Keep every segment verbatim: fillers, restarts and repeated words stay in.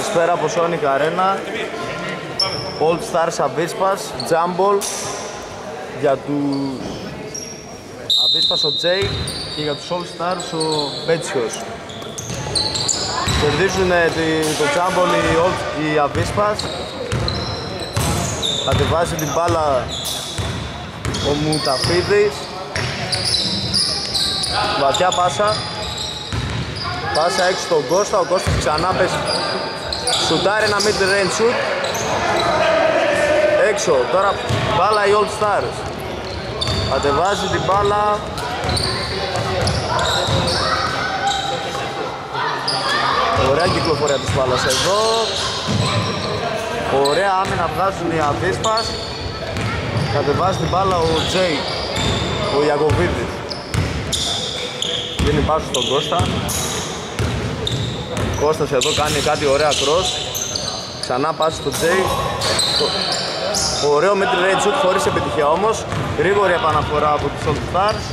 Καλησπέρα από Sonic Arena. All Stars Avispas, Jumble για του Avispas ο Jay και για τους All Stars ο Betsios. Κερδίζουν το Jumble οι, οι Avispas. Κατεβάζει την μπάλα ο Μουταφίδης. Βαθιά πάσα. Πάσα έξω στον Κώστα, ο Κώστας ξανά πέσει. Σουτάρει ένα mid range shoot. Έξω, τώρα μπάλα οι All Stars. Κατεβάζει την μπάλα. Ωραία κυκλοφορία της μπάλας εδώ. Ωραία άμυνα βγάζουν οι Avispas. Κατεβάζει την μπάλα ο Τζέι, ο Ιακωβίδης. Δίνει πάσο στον Κώστα. Κώστας εδώ κάνει κάτι ωραία cross. Ξανά πάση στο Τζέι. Ωραίο mid range shoot χωρίς επιτυχία όμως. Γρήγορη επαναφορά από τους All Stars.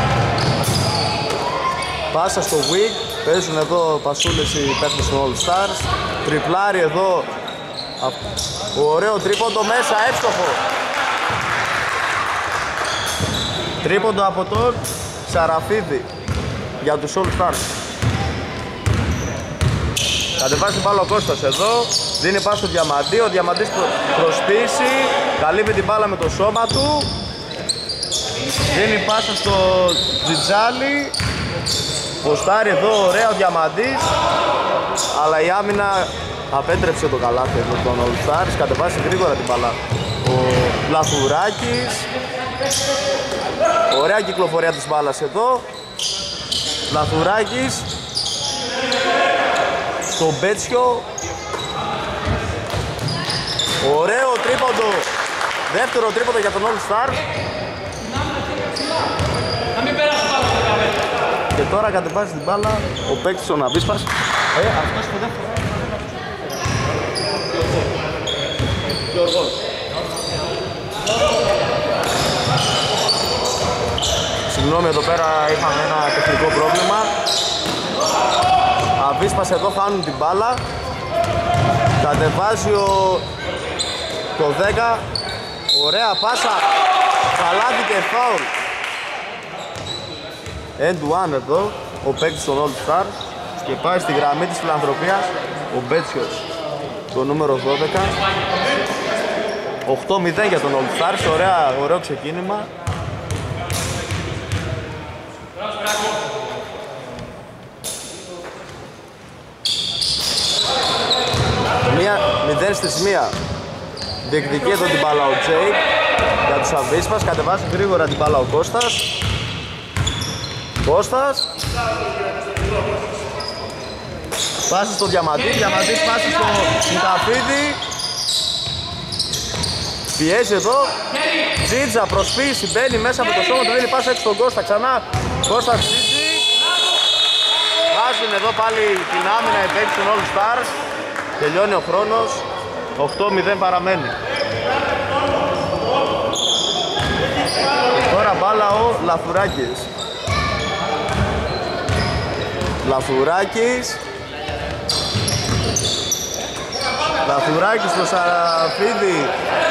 Πάσα στο Wig. Παίζουν εδώ πασούλες οι παίκτες των All Stars. Τριπλάρι εδώ. Ωραίο τρίποντο μέσα, εύστοχο. Τρίποντο από τον Σαραφίδη για τους All Stars. Κατεβάζει την μπάλα ο Κώστας εδώ. Δίνει πάση στο Διαμαντή. Ο Διαμαντής προ... προσπίσει. Καλύπτει την μπάλα με το σώμα του. Δίνει πάσα στο Τζιτζάλι. Ποστάρει εδώ ωραία ο Διαμαντής. Αλλά η άμυνα απέτρεψε το καλάθι εδώ των All Stars. Κατεβάζει γρήγορα την μπάλα ο Λαθουράκης. Ωραία κυκλοφορία της μπάλας εδώ. Λαθουράκης στο Μπέτσιο. Ωραίο τρίποντο. Δεύτερο τρίποντο για τον All Star. Και τώρα κατεβάζει την μπάλα ο παίκτης των Avispas. Ε, αυτός το δεύτερο. Γιώργος. Συγγνώμη, εδώ πέρα είχαμε ένα τεχνικό πρόβλημα. Avispas εδώ χάνουν την μπάλα. Κατεβάζει ο... το δέκα. Ωραία πάσα. Καλάθι και φάουλ. End one εδώ ο παίκτης των All Stars. Και πάει στη γραμμή της φιλανθρωπίας ο Μπέτσιος, το νούμερο δώδεκα. οκτώ μηδέν για τον All Stars. Ωραία, ωραίο ξεκίνημα. Μία, μηδέν στη μία. Διεκδικεί εδώ την μπάλα ο Τζέι για τους Avispas. Κατεβάζει γρήγορα την μπάλα ο Κώστας. Κώστας. Πάση στο Διαμαντή. Διαμαντής πάση στο Μουταφίδη. Πιέζει εδώ. Τζίτζα προσποίηση. Μπαίνει μέσα από το σώμα του. Δίνει πάσα έξω στον Κώστα. Ξανά Κώστας Τζίτζι. Βάζουν εδώ πάλι την άμυνα οι παίκτες των All Stars. Τελειώνει ο χρόνος. οκτώ μηδέν παραμένει. Τώρα μπάλα ο Λαθουράκης. Λαθουράκης. Λαθουράκης στο Σαραφίδη.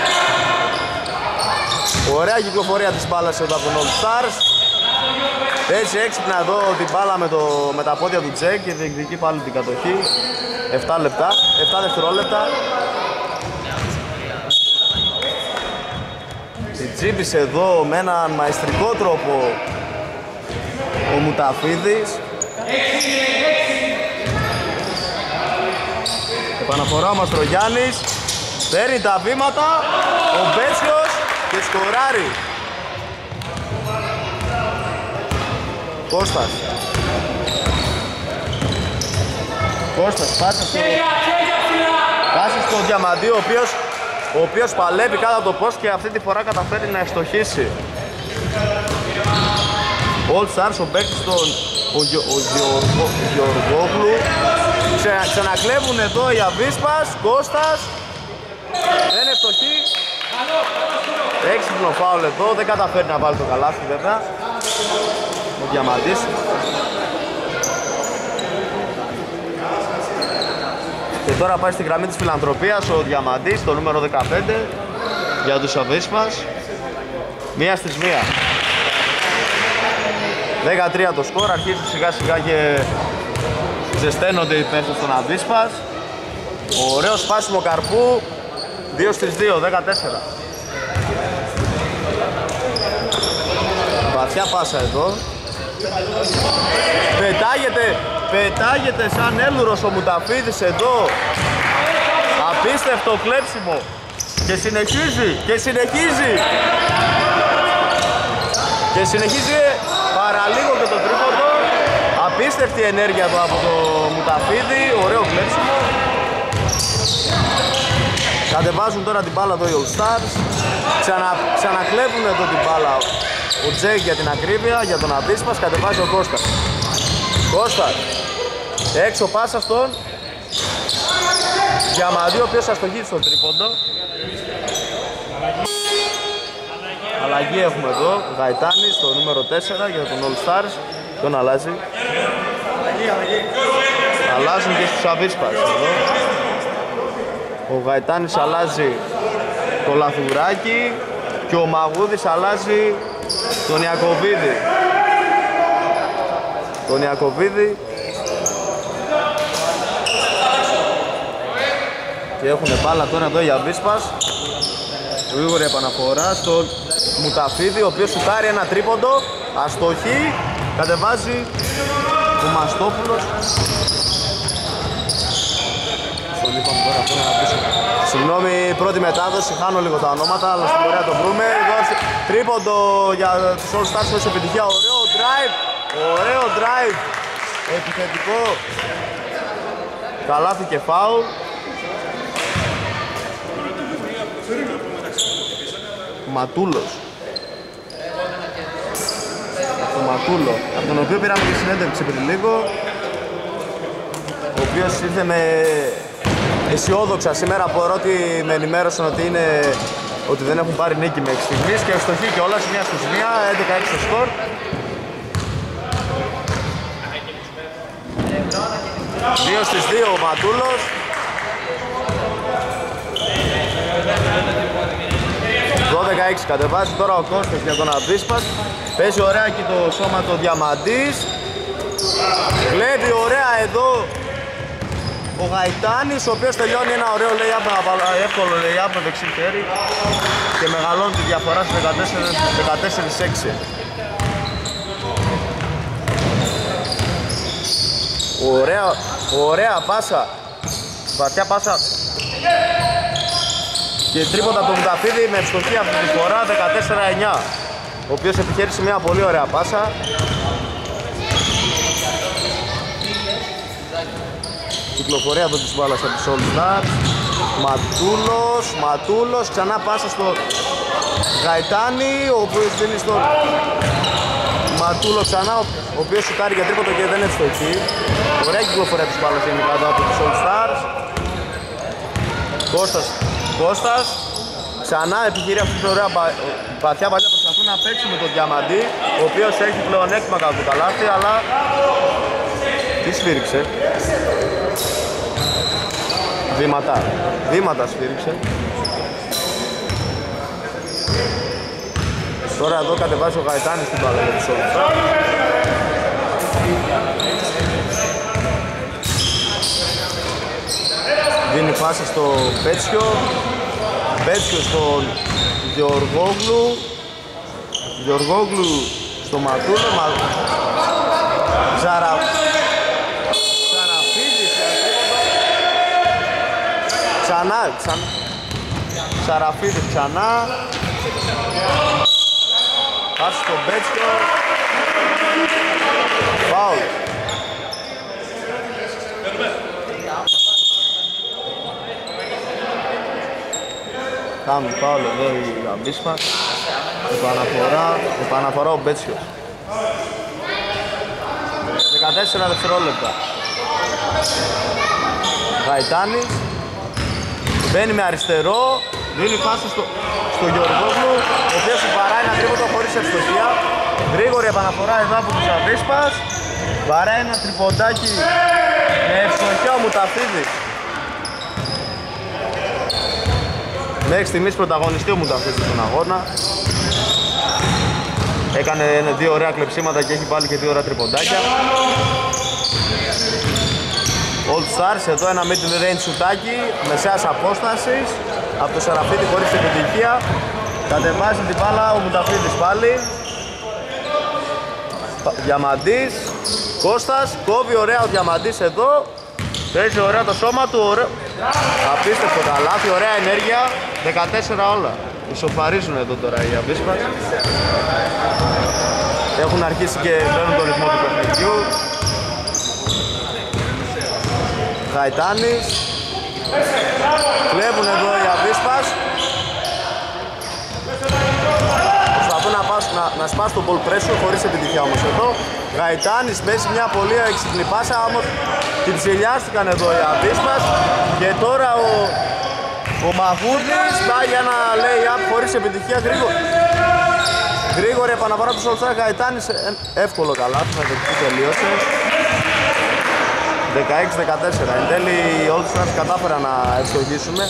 Ωραία κυκλοφορία της μπάλας εδώ από τον All Stars. Έτσι έξυπνα εδώ την μπάλα με, το, με τα πόδια του Τζέκ και διεκδικεί πάλι την κατοχή. επτά λεπτά, επτά δευτερόλεπτα. Την τσίπησε εδώ με έναν μαεστρικό τρόπο ο Μουταφίδης. Επαναφορά ο Μαστρογιάννης. Παίρνει τα βήματα ο Μπέτσιος και σκοράρει. Κώστας. Κώστας, πάσα στο... Πάσα στο Διαμαντή, ο οποίος, ο οποίος παλεύει κάτω από το post και αυτή τη φορά καταφέρει να ευστοχίσει. All Stars, ο παίκτης των... ο, Γιο, ο Γιωργο, Γιωργόγλου. Ξε, ξανακλέβουν εδώ οι Avispas. Κώστας. Δεν είναι ευστοχή. Έξυπνο φάουλ εδώ, δεν καταφέρει να βάλει το καλάθι βέβαια ο Διαμαντής. Και τώρα πάει στη γραμμή της φιλανθρωπίας ο Διαμαντής, το νούμερο δεκαπέντε για τους Αβίσπας. Μία στις μία. δεκατρία το σκορ, αρχίζουν σιγά σιγά και ζεσταίνονται οι παίκτες των Αβίσπας. Ωραίο σπάσιμο καρπού, δύο στις δύο, δεκατέσσερα. Βαθιά πάσα εδώ. Πετάγεται, πετάγεται σαν έλουρος ο Μουταφίδης εδώ. Απίστευτο κλέψιμο. Και συνεχίζει, και συνεχίζει. Και συνεχίζει παραλίγο και το τρίποντο. Απίστευτη ενέργεια εδώ από το Μουταφίδη. Ωραίο κλέψιμο. Κατεβάζουν τώρα την μπάλα εδώ οι All Stars. Ξανα, ξανακλέβουν εδώ την μπάλα ο Τζέικ για την ακρίβεια, για τον Αβίσπας. Κατεβάζει ο Κώστας. Κώστας. Έξω πάσα στον Διαμαντή, ο οποίος αστοχεί στο τρίποντο. Αλλαγή έχουμε εδώ. Γαϊτάνης, το νούμερο τέσσερα για τον All Stars. Τον αλλάζει. Αλλάζουν και στους Αβίσπας εδώ. Ο Γαϊτάνης αλλάζει το Λαθουράκι και ο Μαγούδης αλλάζει τον Ιακωβίδη. Τον Ιακωβίδη. Και έχουν μπάλα τώρα εδώ οι Αβίσπας. Γρήγορη επαναφορά στο Μουταφίδη, ο οποίος σουτάρει ένα τρίποντο. Αστοχή. Κατεβάζει ο Μαστόπουλος. Συγγνώμη, πρώτη μετάδοση, χάνω λίγο τα ονόματα, αλλά στην πορεία το βρούμε. Τρίποντο για τους All Stars χωρίς επιτυχία. Ωραίο drive, ωραίο drive, επιθετικό. Καλάθι και φάουλ. Ματούλος. Το Ματούλο, από τον οποίο πήραμε και συνέντευξη πριν λίγο, ο οποίος ήρθε με αισιόδοξα σήμερα, παρότι με ενημέρωσαν ότι, είναι, ότι δεν έχουν πάρει νίκη μέχρι στιγμής και ευστοχή και όλα, μία στους μία, έντεκα έξι το σκορ. δύο στις δύο ο Ματούλος. δώδεκα έξι κατεβάζει τώρα ο Κώστας για τον Αβίσπας. Παίζει ωραία και το σώμα το Διαμαντής. Βλέπει ωραία εδώ ο Γαϊτάνης, ο οποίος τελειώνει ένα ωραίο lay-up, εύκολο lay-up με δεξί χέρι και μεγαλώνει τη διαφορά στις δεκατέσσερα έξι. Ωραία, ωραία πάσα, βαθιά πάσα και τρίποντα από τον Μουταφίδη με ευστοχή αυτή τη φορά, δεκατέσσερα εννιά, ο οποίος επιχείρησε μια πολύ ωραία πάσα. Κυκλοφορία εδώ της μπάλας από τους All Stars. Ματούλος, Ματούλος, ξανά πάσα στο Γαϊτάνη, ο οποίος δίνει στο Ματούλο ξανά, ο οποίος σουτάρει για τρίποντο και δεν ευστοχεί. Ωραία κυκλοφορία της μπάλας γενικά εδώ από τους All Stars. Κώστας, Κώστας, ξανά επιχειρεί αυτή την ωραία βαθιά παλιά, προσπαθούν να παίξει με τον Διαμαντή, ο οποίος έχει πλεονέκτημα κατά το καλάθι, αλλά τι σφύριξε. Βήματα, βήματα σφύριξε. Τώρα εδώ κατεβάζει ο Γαϊτάνης στην μπάλα για τους All Stars. Δίνει πάσα στο Πέτσιο. Πέτσιο στον Γεωργόγλου. Γεωργόγλου στο Ματούλο. Μα... Ζαρα... Σαραφίδης για τρίποντο. Ξανά, ξανά. Σαραφίδης ξανά. Πάση στον Πέτσιο. Φάουλ. Κάνουν φάουλ εδώ η Αβίσπας. Επαναφορά, επαναφορά ο Μπέτσιος. δεκατέσσερα δευτερόλεπτα. Γαϊτάνης. Μπαίνει με αριστερό. Δίνει πάσα στο, στο Γεωργόγλου, ο οποίος βαράει ένα τρίποντο χωρίς ευστοχία. Γρήγορη επαναφορά εδώ από τους Αβίσπας. Βαράει ένα τριποντάκι με ευστοχία ο Μουταφίδης. Μέχρι στιγμής πρωταγωνιστή ο Μουταφίδης στον αγώνα. Έκανε δύο ωραία κλεψίματα και έχει βάλει και δύο ωραία τριποντάκια. All Stars, εδώ ένα mid-range σουτάκι μεσαίας απόστασης από το Σαραφίδη χωρίς επιτυχία. Κατεβάζει την μπάλα ο Μουταφίδης πάλι. Διαμαντής, Κώστας, κόβει ωραία ο Διαμαντής εδώ. Παίζει ωραία το σώμα του, ωραίο. Απίστευτο καλάθι, ωραία ενέργεια. δεκατέσσερα όλα. Ισοφαρίζουν εδώ τώρα οι Αβίσπας. Έχουν αρχίσει και παίρνουν το ρυθμό του παιχνιδιού. Γαϊτάνης. Κλέβουν εδώ οι Αβίσπας. Προσπαθούν να, πάσουν, να, να σπάσουν το ball pressure χωρίς επιτυχία όμως εδώ. Γαϊτάνης παίζει μια πολύ έξυπνη πάσα, όμως την ψηλιάστηκαν εδώ οι Αβίσπας. Και τώρα ο, ο Μαγούδης πάει για ένα lay-up χωρίς επιτυχία. Γρήγορα, γρήγορη επαναφορά του Σολτσάκ. Γαϊτάνης εύκολο καλάθι, θα δεχτεί, τελείωσε. δεκαέξι δεκατέσσερα. Εν τέλει οι All Stars κατάφεραν να ευστοχίσουμε.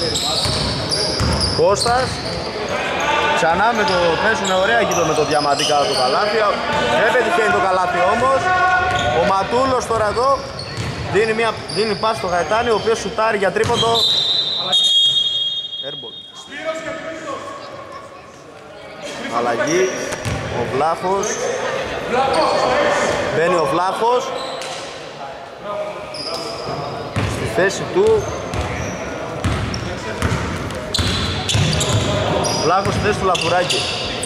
Κώστας. Ξανά με το παίζουν ωραία εκεί με το διαμαντί κάτω το καλάθι. Δεν πετυχαίνει το καλάθι όμως. Ο Ματούλος τώρα εδώ δίνει, μια, δίνει πάση στο Γαϊτάνη, ο οποίος σουτάρει για τρίποντο. Airball. Αλλαγή. Ο Βλάχος. Μπαίνει ο Βλάχος. Στη θέση του Βλάχος στη θέση του Λαφουράκη.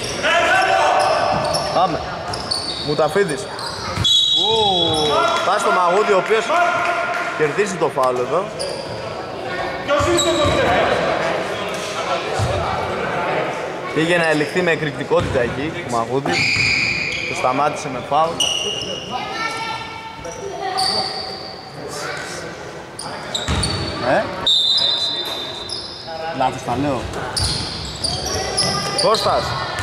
Πάμε. Μουταφίδης. Πάει στο Μαγούδι, ο οποίος κερδίζει το φάουλ εδώ. Πήγε να ελιχθεί με εκρηκτικότητα εκεί ο Μαγούδι. Το σταμάτησε με φάουλ. Ε? Λάθος τα λέω. Κώστας.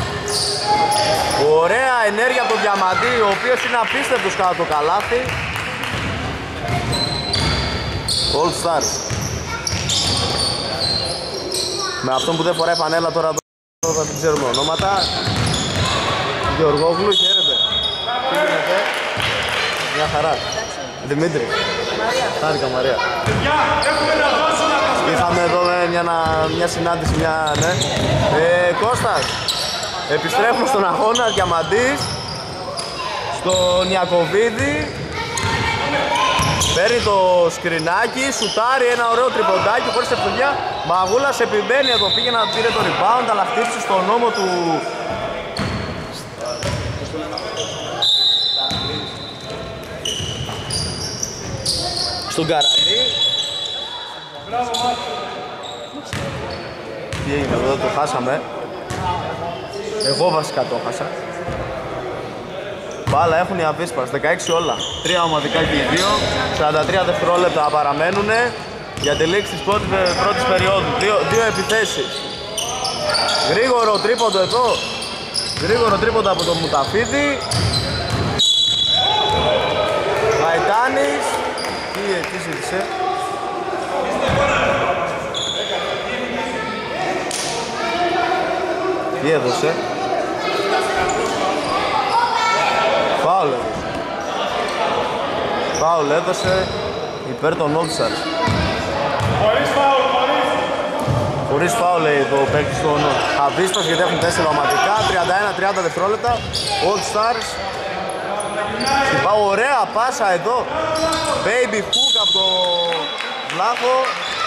Ωραία ενέργεια από τον Διαμαντή, ο οποίος είναι απίστευτος κάτω το καλάθι. All Stars. Με αυτόν που δεν φοράει φανέλα τώρα εδώ δεν ξέρουμε ονόματα. Γεωργόγλου, χαίρετε. Τι γίνεται? Μια χαρά. Δημήτρη. Χάρηκα Μαρία. Είχαμε εδώ μια, μια συνάντηση, μια, ναι. Ε, Κώστας. Επιστρέφουμε στον αγώνα, Διαμαντής. Στον Ιακωβίδη. Παίρνει το σκρινάκι, σουτάρει ένα ωραίο τριποντάκι χωρίς ευκολία. Μαγούλας επιμένει εδώ, πήγε να πήρε το rebound, αλλά χτύπησε στον νόμο του. Στον Καραλή. Τι έγινε εδώ, το χάσαμε. Εγώ βασικά το χάσα. Μπάλα έχουν οι Αβίσπας, δεκαέξι όλα. Τρία ομαδικά και οι δύο. σαράντα τρία δευτερόλεπτα παραμένουν για τη λήξη της πρώτης, πρώτης περίοδου. Δύο, δύο επιθέσεις. Γρήγορο τρίποντο εδώ. Γρήγορο τρίποντο από τον Μουταφίδη. Γαϊτάνης. Τι, τι ζήτησε? Τι έδωσε? Φάουλ έδωσε. Φάουλ έδωσε υπέρ των All Stars. Χωρίς φάουλ, χωρίς. Χωρίς φάουλ λέει εδώ ο παίκτης των Αβίσπας, γιατί έχουν τέσσερα ομαδικά. τριάντα ένα τριάντα δευτερόλεπτα. All Stars. Πάω ωραία πάσα εδώ. Baby hook από το Βλάχο.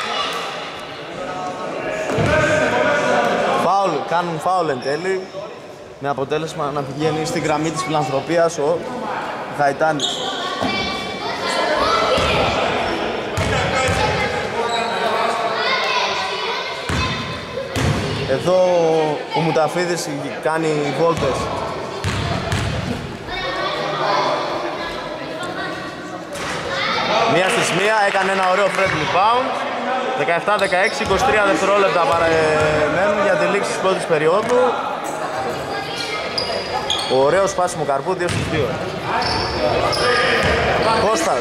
Φάουλ, κάνουν φάουλ εν τέλει. Με αποτέλεσμα να πηγαίνει στη γραμμή της φιλανθρωπίας ο Γαϊτάνης. Εδώ ο Μουταφίδης κάνει βόλτες. Μία στις μία έκανε ένα ωραίο friendly pound. δεκαεπτά δεκαέξι, είκοσι τρία δευτερόλεπτα παραμένουν για τη λήξη της πρώτης περίοδου. Ωραίο σπάσιμο καρπού, δύο στους δύο. Κώστας.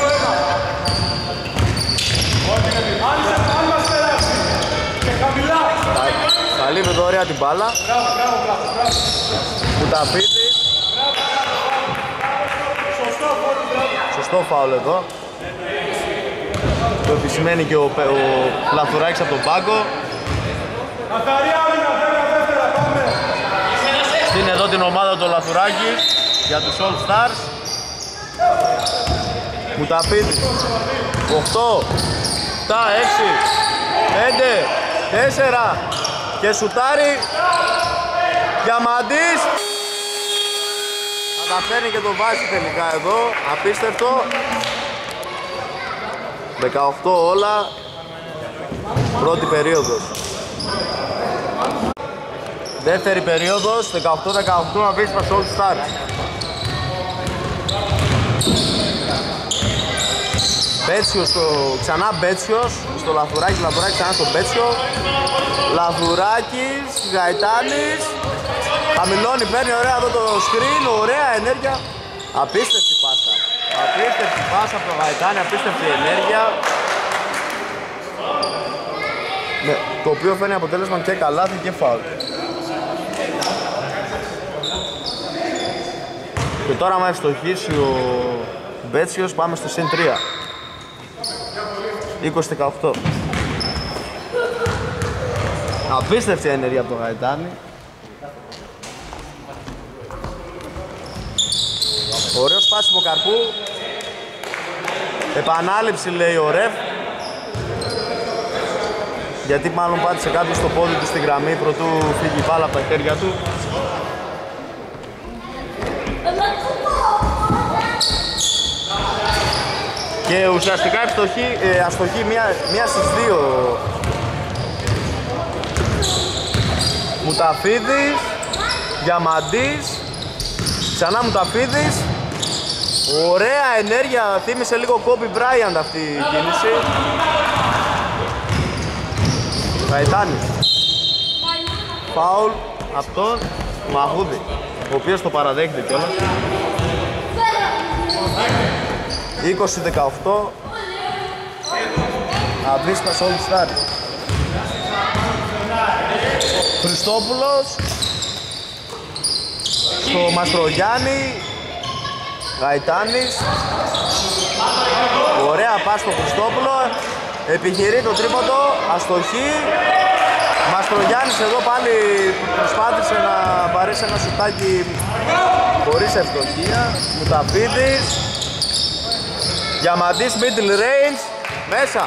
Και χαμηλά. ωραία την μπάλα. Μουταφίδης. Σωστό φάουλ εδώ. Το επισημαίνει και ο, ο Λαθουράκης από τον πάγκο. Στείνει εδώ την ομάδα του Λαθουράκη για τους All Stars. Μουταφίδης. οκτώ, επτά, έξι, πέντε, τέσσερα και σουτάρει. Διαμαντής. Καταφέρνει και το βάζει τελικά εδώ. Απίστευτο. δεκαοκτώ όλα. Πρώτη περίοδος. Δεύτερη περίοδος. δεκαοκτώ δεκαοκτώ. Αβίσπα All Stars. Μπέτσιος στο, ξανά Μπέτσιος στο Λαθουράκη, Λαθουράκη ξανά στο Μπέτσιο. Λαθουράκης, Γαϊτάνης. Χαμηλώνει, παίρνει ωραία εδώ το screen, ωραία ενέργεια. Απίστευτη πάσα. Απίστευτη πάσα από το Γαϊτάνη, απίστευτη ενέργεια. Ναι, το οποίο φέρνει αποτέλεσμα και καλάθι και φάουλ. Και τώρα άμα ευστοχίσει ο Μπέτσιος πάμε στο συν τρία. είκοσι δεκαοκτώ. Απίστευτη ενέργεια από το Γαϊτάνη. Ωραίο σπάσιμο καρπού. Επανάληψη λέει ο ρεφ. Γιατί μάλλον πάτησε κάποιος στο πόδι του στη γραμμή προτού φύγει η μπάλα από τα χέρια του. Και ουσιαστικά ευστοχή, ε, αστοχή μία, μία στις δύο. Μουταφίδης, Διαμαντής, ξανά Μουταφίδης. Ωραία ενέργεια, θύμισε λίγο Kobe Bryant αυτή η κίνηση. Γαϊτάνης. Φάουλ από τον Μαγούδη, ο οποίος το παραδέχεται κιόλας. είκοσι δεκαοκτώ. Αβίσπας All Stars. Χριστόπουλος στο Μαστρογιάννη. Γαϊτάνης. Ωραία πας στο Χριστόπουλο. Επιχειρεί το τρίποντο. Αστοχή. Μαστρογιάννης εδώ πάλι προσπάθησε να παρέσει ένα σουτάκι χωρίς ευστοχία. Μουταφίδης. Διαμαντής middle range. Μέσα.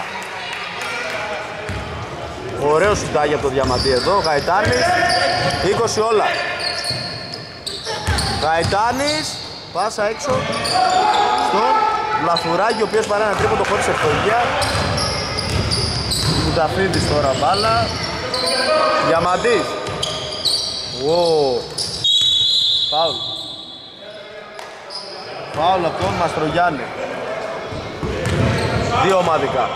Ωραίο σουτάκι από το Διαμαντή εδώ. Γαϊτάνης. είκοσι όλα. Γαϊτάνης. Πάσα έξω στον Λαθουράκη, ο οποίος πάρει ένα τρίποντο χωρίς ευστοχία. Μουταφίδης τώρα μπάλα. Διαμαντής. Wow. Φάουλ. Φάουλ από τον Μαστρογιάννη. Δύο ομαδικά.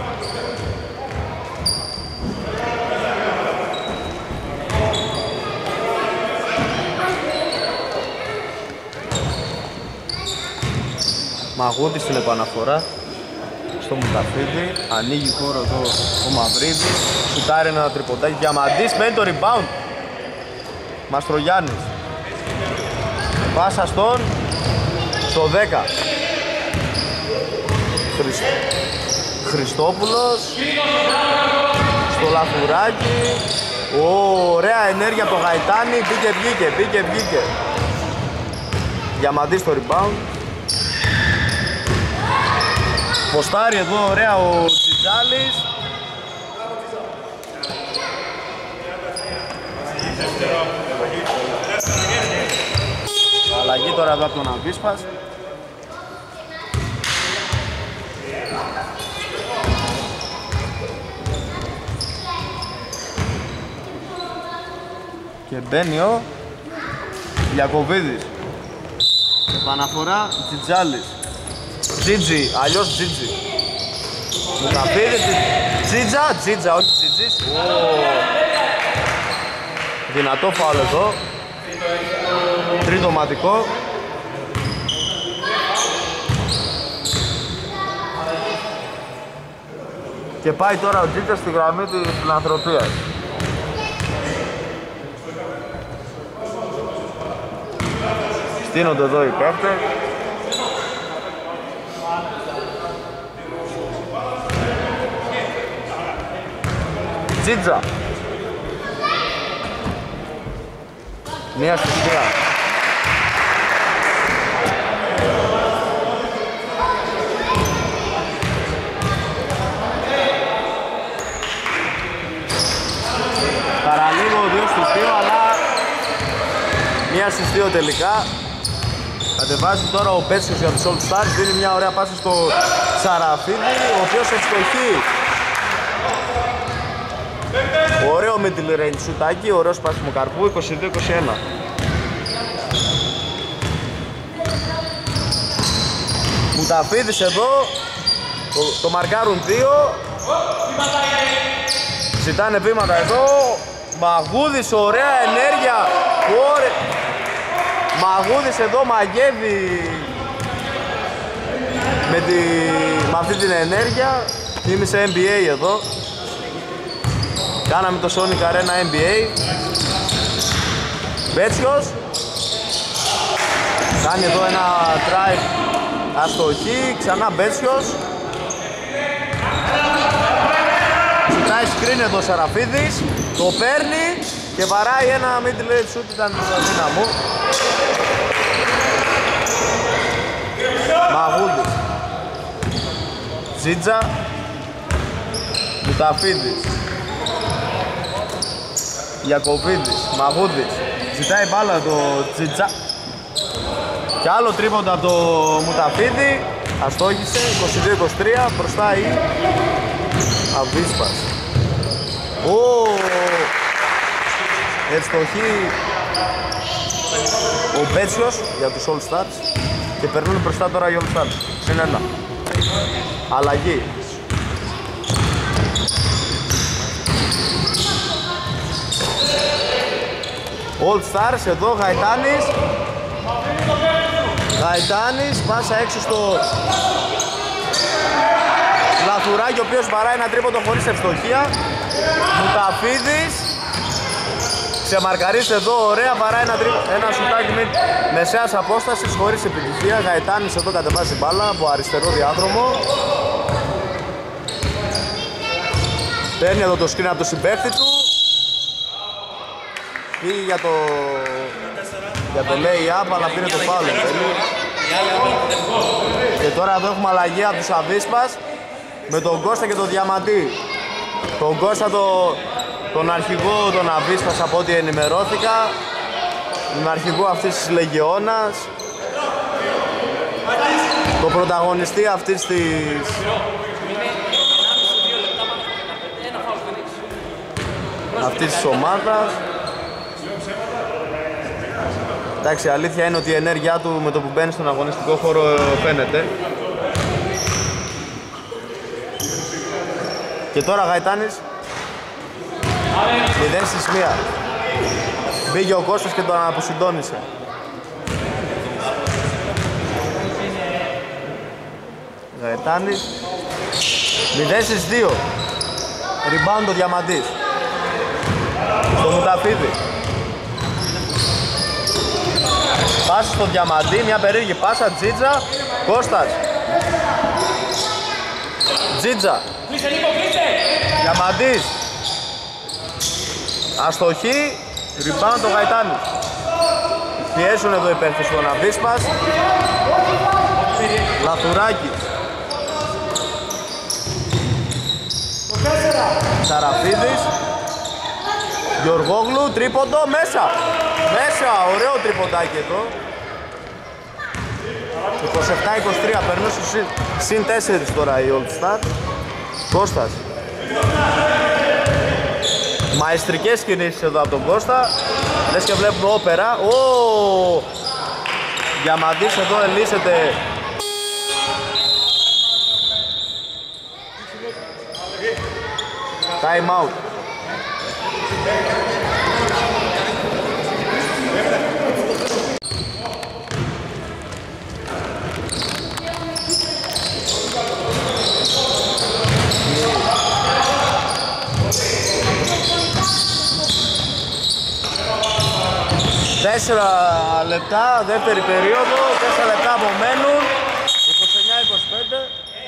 Μαγούδης στην επαναφορά στο Μουταφίδη. Ανοίγει χώρο εδώ ο Μαυρίδης. Σουτάρει ένα τριποντάκι. Διαμαντής μένει το rebound. Μαστρογιάννης. Πάσα στον στο δέκα. Χριστ... Χριστόπουλος στο Λαθουράκι. Ωραία ενέργεια από το Γαϊτάνη. Μπήκε βγήκε, μπήκε βγήκε. Διαμαντής στο rebound. Ποστάρει εδώ ωραία ο Τσιτζάλης. Αλλαγή τώρα εδώ από τον Αβίσπας. Και μπαίνει ο Ιακωβίδης. Επαναφορά Τσιτζάλης. Τζίτζι, αλλιώς Τζίτζι. Μουταφίδης, Τζίτζα, Τζίτζα, όχι Τζίτζις. Δυνατό φάουλ εδώ. Τρίτο ομαδικό. Και πάει τώρα ο Τζίτσας στη γραμμή της φιλανθρωπίας. Στείνονται εδώ οι παίκτες. Τζίτζα. Μία στη σειρά. Παραλίγο δύο στους δύο, αλλά μία στις δύο τελικά. Κατεβάζει τώρα ο Πέτσιος για τους All Stars, δίνει μια ωραία πάση στο Σαραφίδη, ο οποίος ευστοχεί. Ωραίο middle range σουτάκι, ωραίο σπάσιμο καρπού, είκοσι δύο είκοσι ένα. Μουταφίδης εδώ, το, το μαρκάρουν δύο. Ζητάνε βήματα εδώ. Μαγούδης, ωραία ενέργεια. Ωραία. Μαγούδης εδώ μαγεύει με, τη, με αυτή την ενέργεια. Θύμισε N B A εδώ. Κάναμε το Sonic Arena N B A. Μπέτσιος κάνει εδώ ένα drive αστοχή, ξανά Μπέτσιος. Ζητάει screen εδώ Σαραφίδης, το παίρνει και βαράει ένα middle range shoot, ήταν αδύναμο. Μαγούδης, Τζίτζα, Μουταφίδης, Ιακωβίδης, Μαγούδης, ζητάει μπάλα το Τζίτζα. Και άλλο τρίποντα από το Μουταφίδη, αστόχησε, είκοσι δύο είκοσι τρία, μπροστά η Αβίσπας. Ω, ευστοχή ο Μπέτσιος για τους All Stars και περνούν μπροστά τώρα οι All Stars. Είναι ένα. Αλλαγή. All Stars εδώ, Γαϊτάνης. Γαϊτάνης, πάσα έξω στο Λαθουράκη, ο οποίος βαράει ένα τρίποντο χωρίς ευστοχία. Μουταφίδης ξεμαρκαρίζει εδώ, ωραία, βαράει ένα, τρί... ένα σουτάκι με μεσαίας απόστασης χωρίς επιτυχία. Γαϊτάνης εδώ κατεβάζει μπάλα από αριστερό διάδρομο. Παίρνει εδώ το screen από το συμπαίχτη του. Πήγε για το... για το lay-up, αλλά πήρε το foul. Και τώρα εδώ έχουμε αλλαγή από τους Αβίσπας με τον Κώστα και τον Διαμαντή. Τον Κώστα, το, τον αρχηγό των Αβίσπας από ό,τι ενημερώθηκα, τον αρχηγό αυτής της Λεγεώνας, τον πρωταγωνιστή αυτής της αυτής της ομάδας. Εντάξει, η αλήθεια είναι ότι η ενέργειά του με το που μπαίνει στον αγωνιστικό χώρο φαίνεται. Και τώρα Γαϊτάνης μηδέν στις μία. Μπήκε ο Κώστας και τον αποσυντώνησε. Γαϊτάνης μηδέν στις δύο. Rebound ο Διαμαντής στο Μουταφίδη. Πάση στο Διαμαντή, μια περίεργη πάσα, Τζίτζα, Κώστας. Τζίτζα. Διαμαντής. Αστοχή, rebound το Γαϊτάνης. Πιέζουν εδώ οι παίκτες του Αβίσπας. Λαθουράκης. Σαραφίδης. Γιωργόγλου, τρίποντο, μέσα. Μέσα, ωραίο τρίποντάκι εδώ. είκοσι επτά είκοσι τρία, περνούν στο συν τέσσερα τώρα η All Star. Κώστας. Μαεστρικές κινήσεις εδώ από τον Κώστα. Λες και βλέπουμε όπερα. Ω! Διαμαντής εδώ ελύσσεται. Time out. τέσσερα λεπτά, δεύτερη περίοδο, τέσσερα λεπτά απομένουν, είκοσι εννιά είκοσι πέντε.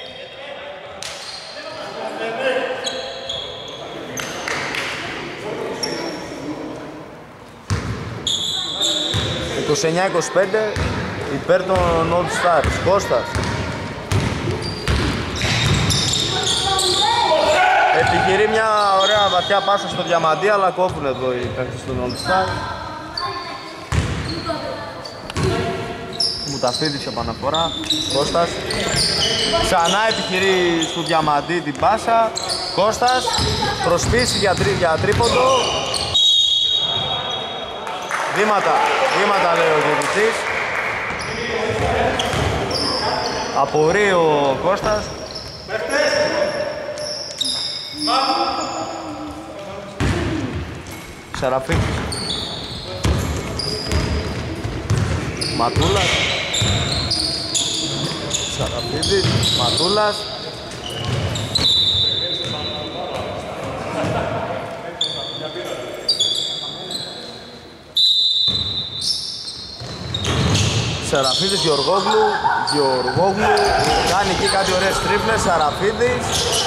είκοσι εννιά είκοσι πέντε υπέρ των Old Stars. Κώστας επιχειρεί μια ωραία βαθιά πάσα στο Διαμαντή, αλλά κόβουν εδώ οι παίκτες των Old Stars. Μουταφίδης επαναφορά. Κώστας ξανά επιχειρεί στο Διαμαντή την πάσα. Κώστας προσπίσει για, τρί, για τρίποντο. Βήματα, βήματα λέει ο διαιτητής. Απορεί ο Κώστας. Σαραφίκης. Ματούλας. Σαραφίδης. Ματούλας. Σαραφίδης, Γεωργόγλου, Γεωργόγλου, κάνει εκεί κάτι ωραίες τρίπλες, Σαραφίδης.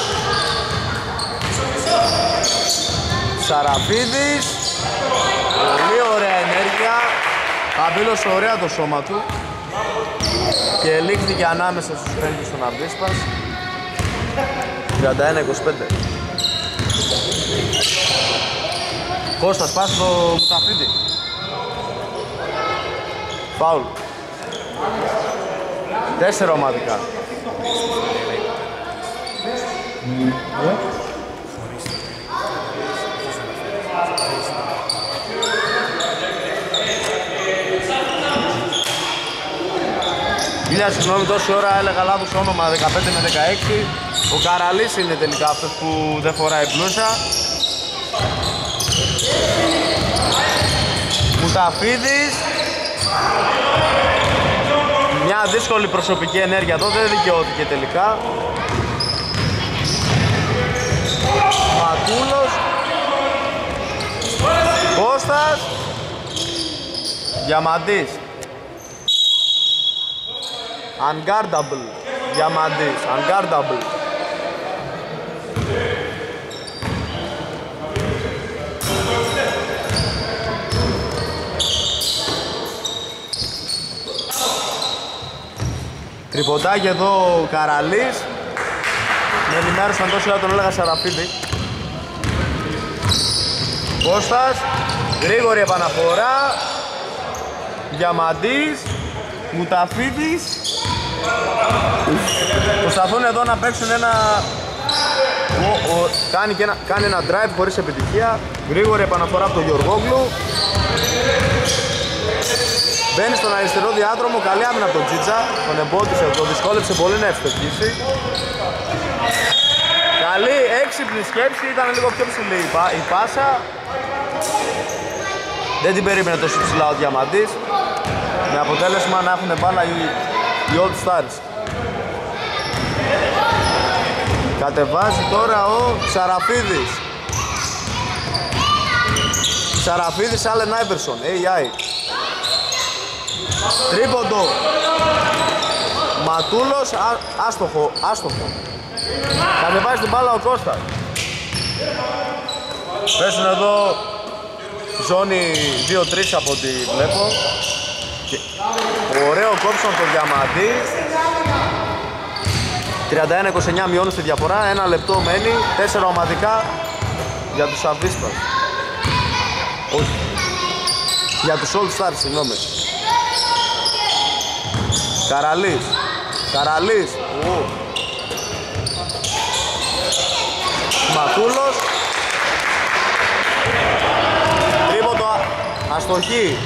Σαραφίδης, πολύ ωραία ενέργεια, χαμήλωσε ωραία το σώμα του και ελήχθηκε ανάμεσα στους παίκτες των Αμπίσπας. τριάντα ένα είκοσι πέντε. Κώστας, πας στο Μουταφίδη. Φάουλ. Τέσσερα ομαδικά. Μια συγγνώμη, τόση ώρα έλεγα λάθος όνομα, δεκαπέντε με δεκαέξι. Ο Καραλής είναι τελικά αυτός που δεν φοράει μπλούζα. Μουταφίδης. Μια δύσκολη προσωπική ενέργεια εδώ, δεν δικαιώθηκε τελικά. Ματούλος. Κώστας. Διαμαντής. Unguardable. Διαμαντής. Unguardable. Τριποντάκι εδώ ο Καραλής. Με ενημέρωσαν τόση ώρα τον έλεγα Σαραφίδη. Κώστας. Γρήγορη επαναφορά. Διαμαντής. Μουταφίδης. Προσπαθούν εδώ να παίξουν ένα... Ο, ο, κάνει, και ένα... κάνει ένα drive χωρίς επιτυχία. Γρήγορη επαναφορά από τον Γεωργόγλου. Μπαίνει στον αριστερό διάδρομο, καλή άμυνα από τον Τζίτζα. Τον εμπόδισε, τον δυσκόλεψε πολύ να ευστοχίσει. Καλή έξυπνη σκέψη, ήταν λίγο πιο ψηλή η, πά, η πάσα. Δεν την περίμενε τόσο ψηλά ο Διαμαντής. Με αποτέλεσμα να έχουν μπάλα οι, οι Old Stars. Κατεβάζει τώρα ο Σαραφίδης. Σαραφίδης, Άλεν Άιβερσον, έι άι. Τρίποντο. Ματούλος, α, άστοχο, άστοχο. Κατεβάζει την μπάλα ο Κώστας. Παίζουν εδώ ζώνη δύο τρία από ό,τι βλέπω. Και ωραίο κόψον το Διαμαντή. τριάντα ένα είκοσι εννιά μειώνουν στη διαφορά. Ένα λεπτό μένει. Τέσσερα ομαδικά για τους Αμπίσπας. Όχι. Για τους Old Stars, συγγνώμη. Καραλής. Καραλής. Ου. Ματούλος. Τρίποντο αστοχή.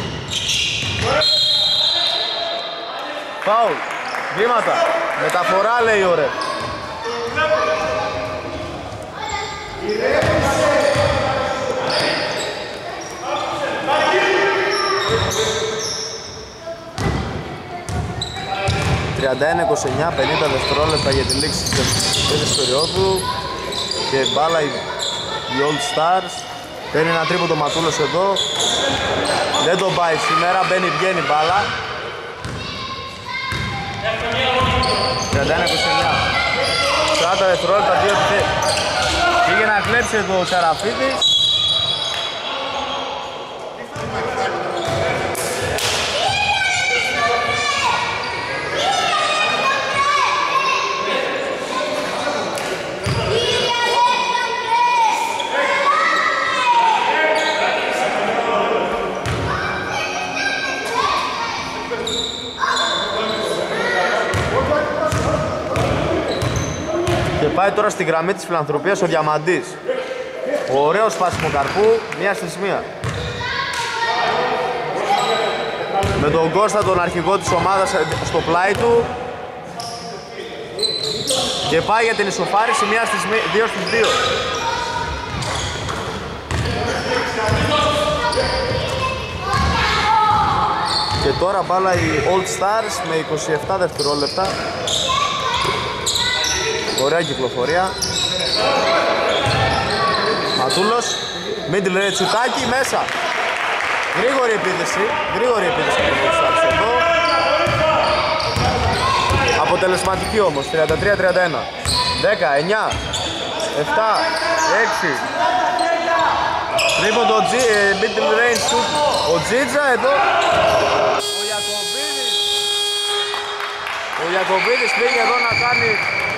Φάουλ. Βήματα. Μεταφορά λέει ο ρεφ. τριάντα ένα είκοσι εννιά, πενήντα δευτερόλεπτα για τη λήξη της δεύτερης περίοδου και μπάλα οι Old Stars. Παίρνει ένα τρίποντο Ματούλος εδώ. Δεν τον πάει σήμερα, μπαίνει βγαίνει μπάλα. τριάντα ένα είκοσι εννιά. σαράντα δευτερόλεπτα, δύο επιθέσεις. Πήγε να κλέψει εδώ ο Σαραφίδης. Πάει τώρα στη γραμμή της φιλανθρωπίας ο Διαμαντής. Ωραίο σπάσιμο καρπού, μία στη μία. Με τον Κώστα, τον αρχηγό της ομάδας, στο πλάι του. Και πάει για την ισοφάριση, μία στις μία, δύο στις δύο. Και τώρα μπάλα οι Old Stars με είκοσι επτά δευτερόλεπτα. Ωραία κυκλοφορία. Ματούλος, middle range σουτάκι, μέσα. Γρήγορη επίδεση, γρήγορη επίδεση εδώ. Αποτελεσματική όμως, τριάντα τρία τριάντα ένα. δέκα, εννιά, επτά, έξι. Τρίποντο middle range shoot. Ο Τζίτζα εδώ. Ο Ιακωβίδης. Ο Ιακωβίδης πήγε εδώ να κάνει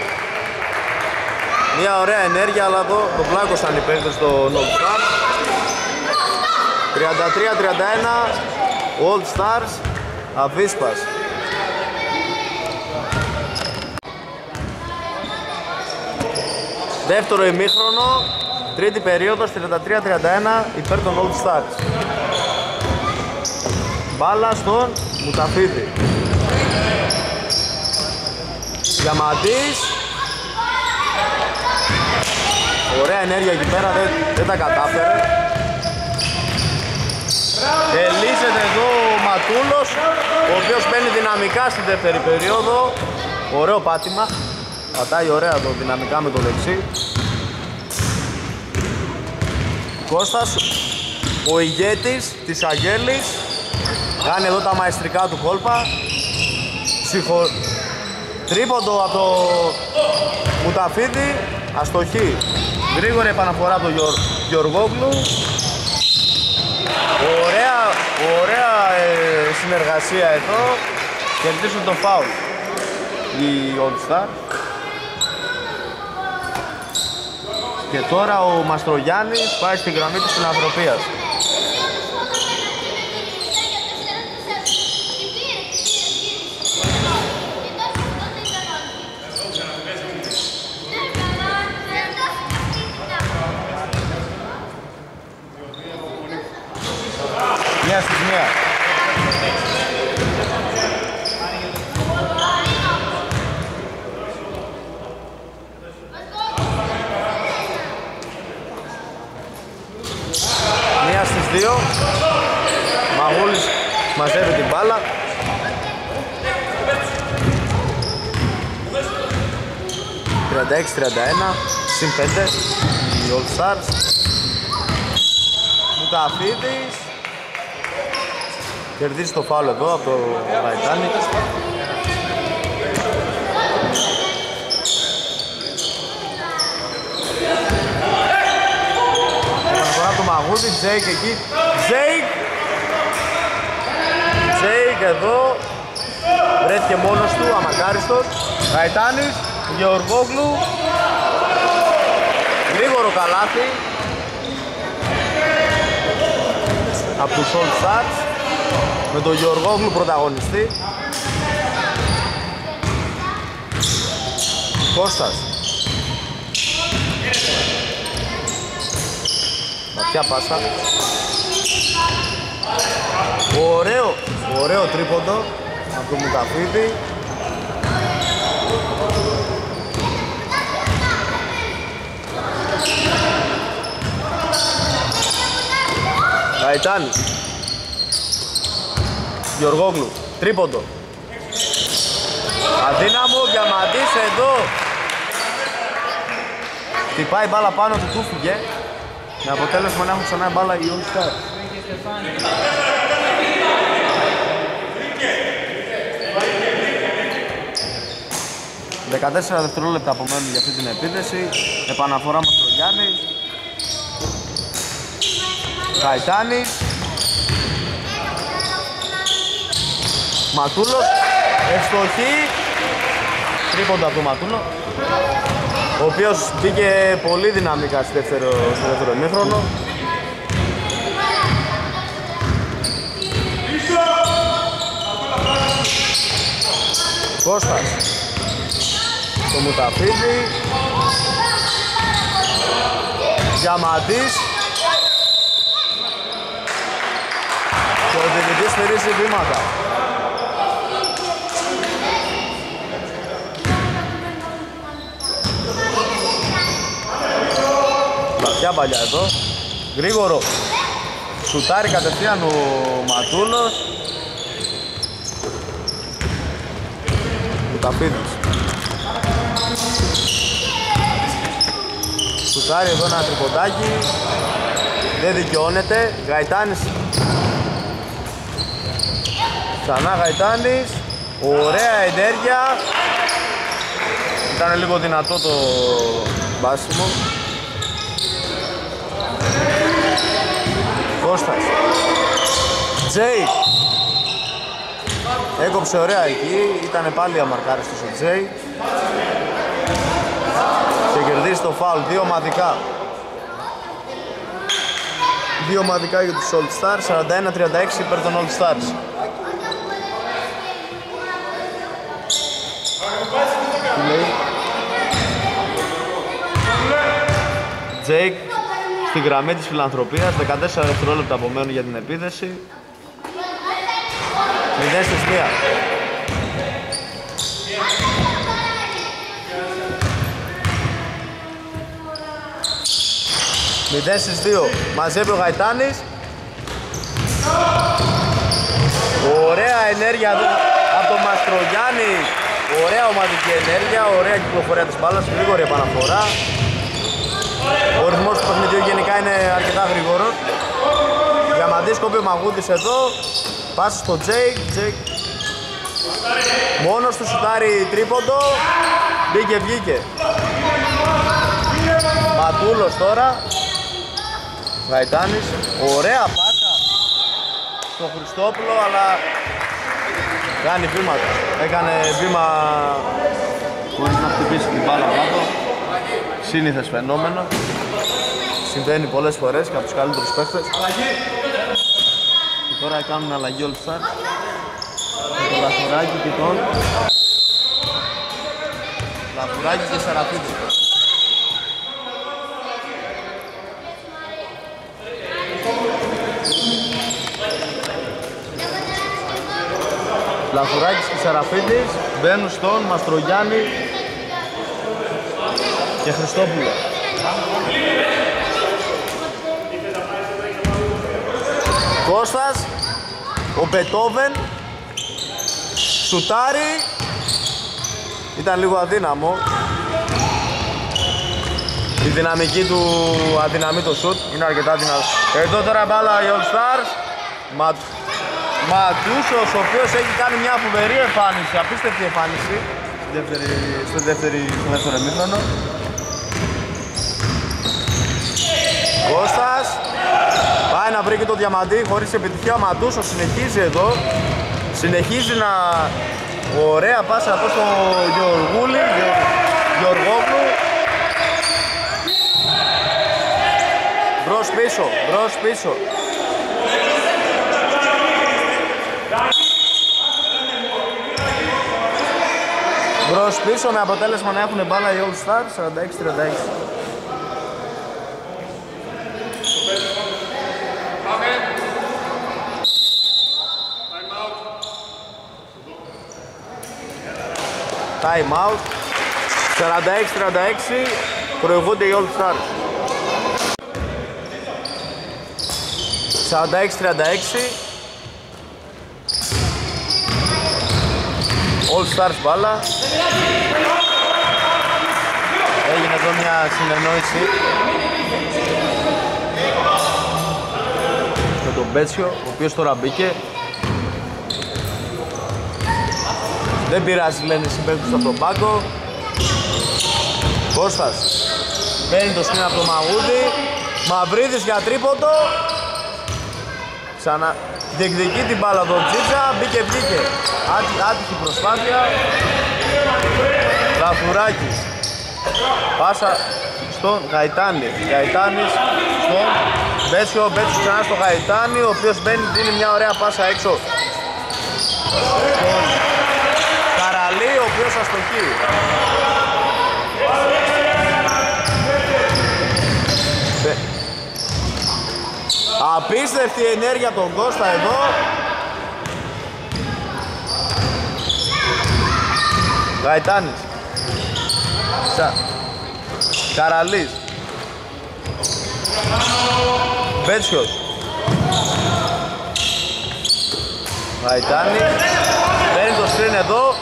μια ωραία ενέργεια, αλλά εδώ το πλάκωσαν οι παίκτες στο Old Stars. τριάντα τρία τριάντα ένα, Old Stars, Αβίσπας. Δεύτερο ημίχρονο, τρίτη περίοδος, τριάντα τρία τριάντα ένα, υπέρ των Old Stars. Μπάλα στον Μουταφίδη. Διαμαντής. Ωραία ενέργεια εκεί πέρα, δεν, δεν τα κατάφερε. Ελύσεται εδώ ο Ματούλος, ο οποίος μπαίνει δυναμικά στην δεύτερη περίοδο. Ωραίο πάτημα. Πατάει ωραία το δυναμικά με το δεξί. Κώστας, ο ηγέτης της Αγγέλης, κάνει εδώ τα μαεστρικά του κόλπα. Ψυχο... Τρίποντο από το Μουταφίδη, αστοχή. Γρήγορη επαναφορά από τον Γιω... Γιωργόγλου. Ωραία, ωραία ε, συνεργασία εδώ. Κερδίσουν το φάουλ η Old Star. Και τώρα ο Μαστρογιάννης πάει στη γραμμή της φιλανθρωπίας. Μία στις μία. Μία στις δύο. Μαγούλης μαζεύει την μπάλα. τριάντα έξι τριάντα ένα, συν πέντε οι All Stars. Μουταφίδης. Κερδίζει το φάουλ εδώ από το Βαϊτάνι. Επαναφορά το Μαγούδι, Τζέικ εκεί. Τζέικ! Τζέικ εδώ. Βρέθηκε μόνος του, αμακάριστος. Βαϊτάνης, Γεωργόγλου. Γρήγορο καλάθι από τους Old Stars, με τον Γεωργόγλου πρωταγωνιστή. Κώστας. Ματιά πάσα. Ωραίο, ωραίο τρίποντο από το Μουταφίδη. Γαϊτάνης. Γεωργόγλου, τρίποντο. Αδύναμο, Διαμαντής εδώ. Χτυπάει μπάλα πάνω του, του φύγε. Με αποτέλεσμα να έχουν ξανά μπάλα οι All Stars. δεκατέσσερα δευτερόλεπτα απομένουν για αυτή την επίθεση. Επαναφορά Μαστρογιάννης. Γαϊτάνης. Ματούλος. Ευστοχή. Τρίποντα από το Ματούλο, ο οποίος μπήκε πολύ δυναμικά στο δεύτερο, στο δεύτερο ημίχρονο. Κώστας. Το Μουταφίδη. Διαμαντής. Και ο διαιτητής θερίζει βήματα. Βαθιά παλιά εδώ. Γρήγορο. Σουτάρει κατευθείαν ο Ματούλος. Μουταφίδης. Σουτάρει εδώ ένα τριποντάκι. Δεν δικαιώνεται. Γαϊτάνης. Ξανά Γαϊτάνης. Ωραία ενέργεια. Ήταν λίγο δυνατό το μπάσιμο. Κώστας. Τζέι. Έκοψε ωραία εκεί. Ήταν πάλι αμαρκάριστος ο Τζέι. Και κερδίζει το φάουλ. Δύο ομαδικά. Δύο ομαδικά για τους All Stars. σαράντα ένα τριάντα έξι υπέρ των All Stars. Τι λέει? Τζέικ στη γραμμή της φιλανθρωπίας. δεκατέσσερα δευτερόλεπτα απομένουν για την επίθεση. μηδέν στις μία. μηδέν στις δύο. Μαζεύει ο Γαϊτάνης. Ωραία ενέργεια από τον Μαστρογιάννη. Ωραία ομαδική ενέργεια, ωραία κυκλοφορία της μπάλας, γρήγορη επαναφορά. Ο ρυθμός του παιχνιδιού γενικά είναι αρκετά γρήγορος. Διαμαντής κόμπει ο Μαγούδης εδώ. Πάση στο Τζέικ. Τζέικ μόνος του σουτάρει τρίποντο. Μπήκε, βγήκε. Ματούλος τώρα. Γαϊτάνης. Ωραία πάσα στο Χριστόπουλο, αλλά κάνει βήματα. Έκανε βήμα χωρίς να χτυπήσει την μπάλα κάτω. Σύνηθες φαινόμενο. Συμβαίνει πολλές φορές και από τους καλύτερους παίκτες. Και τώρα κάνουν αλλαγή All Stars. Με το Λαφουράκι και τον Λαφουράκι και Σαραφίδη. Λαφουράκης και Σαραφίδης μπαίνουν στον Μαστρογιάννη και Χριστόπουλο. Κώστας, ο Μπετόβεν, σουτάρει, ήταν λίγο αδύναμο. Η δυναμική του αδυναμεί το σουτ, είναι αρκετά δυνατό. Εδώ τώρα μπάλα οι All Stars. Μα... Ματούσος, ο οποίος έχει κάνει μια φοβερή εμφάνιση, απίστευτη εμφάνιση στο δεύτερο ημίχρονο. Κώστας πάει να βρει και το Διαμαντή χωρίς επιτυχία. Ο Ματούσος συνεχίζει εδώ. Συνεχίζει να... Ωραία πάσα εδώ στο Γεωργούλη, Γεωργόγλου. Μπρος πίσω, μπρος πίσω. Μπρος πίσω με αποτέλεσμα να έχουν μπάλα οι All Stars σαράντα έξι τριάντα έξι. Time out. σαράντα έξι τριάντα έξι προηγούνται οι All Stars. σαράντα έξι τριάντα έξι. All Stars μπάλα. Έγινε εδώ μια συνεννόηση με τον Μπέτσιο, ο οποίος τώρα μπήκε. Δεν πειράζει, λένε οι συμπαίκτες από τον πάγκο. Κώστας παίρνει το σκριν από το Μαγούδι. Μαυρίδης για τρίποντο. Ξανα διεκδικεί την μπάλα το Τζίτζα. Μπήκε βγήκε. Άτι, άτυχη προσπάθεια. Λαφουράκης. Πάσα στον Γαϊτάνη. Γαϊτάνης στον Μπέτσιο. Μπέτσιο ξανά στο Γαϊτάνη, ο οποίος μπαίνει, δίνει μια ωραία πάσα έξω στον Καραλή, ο οποίος αστοχεί. Απίστευτη ενέργεια τον Κώστα εδώ. Γαϊτάνης. Σα. Καραλής. Πέτσιος. Γαϊτάνη. Παίρνει το screen εδώ.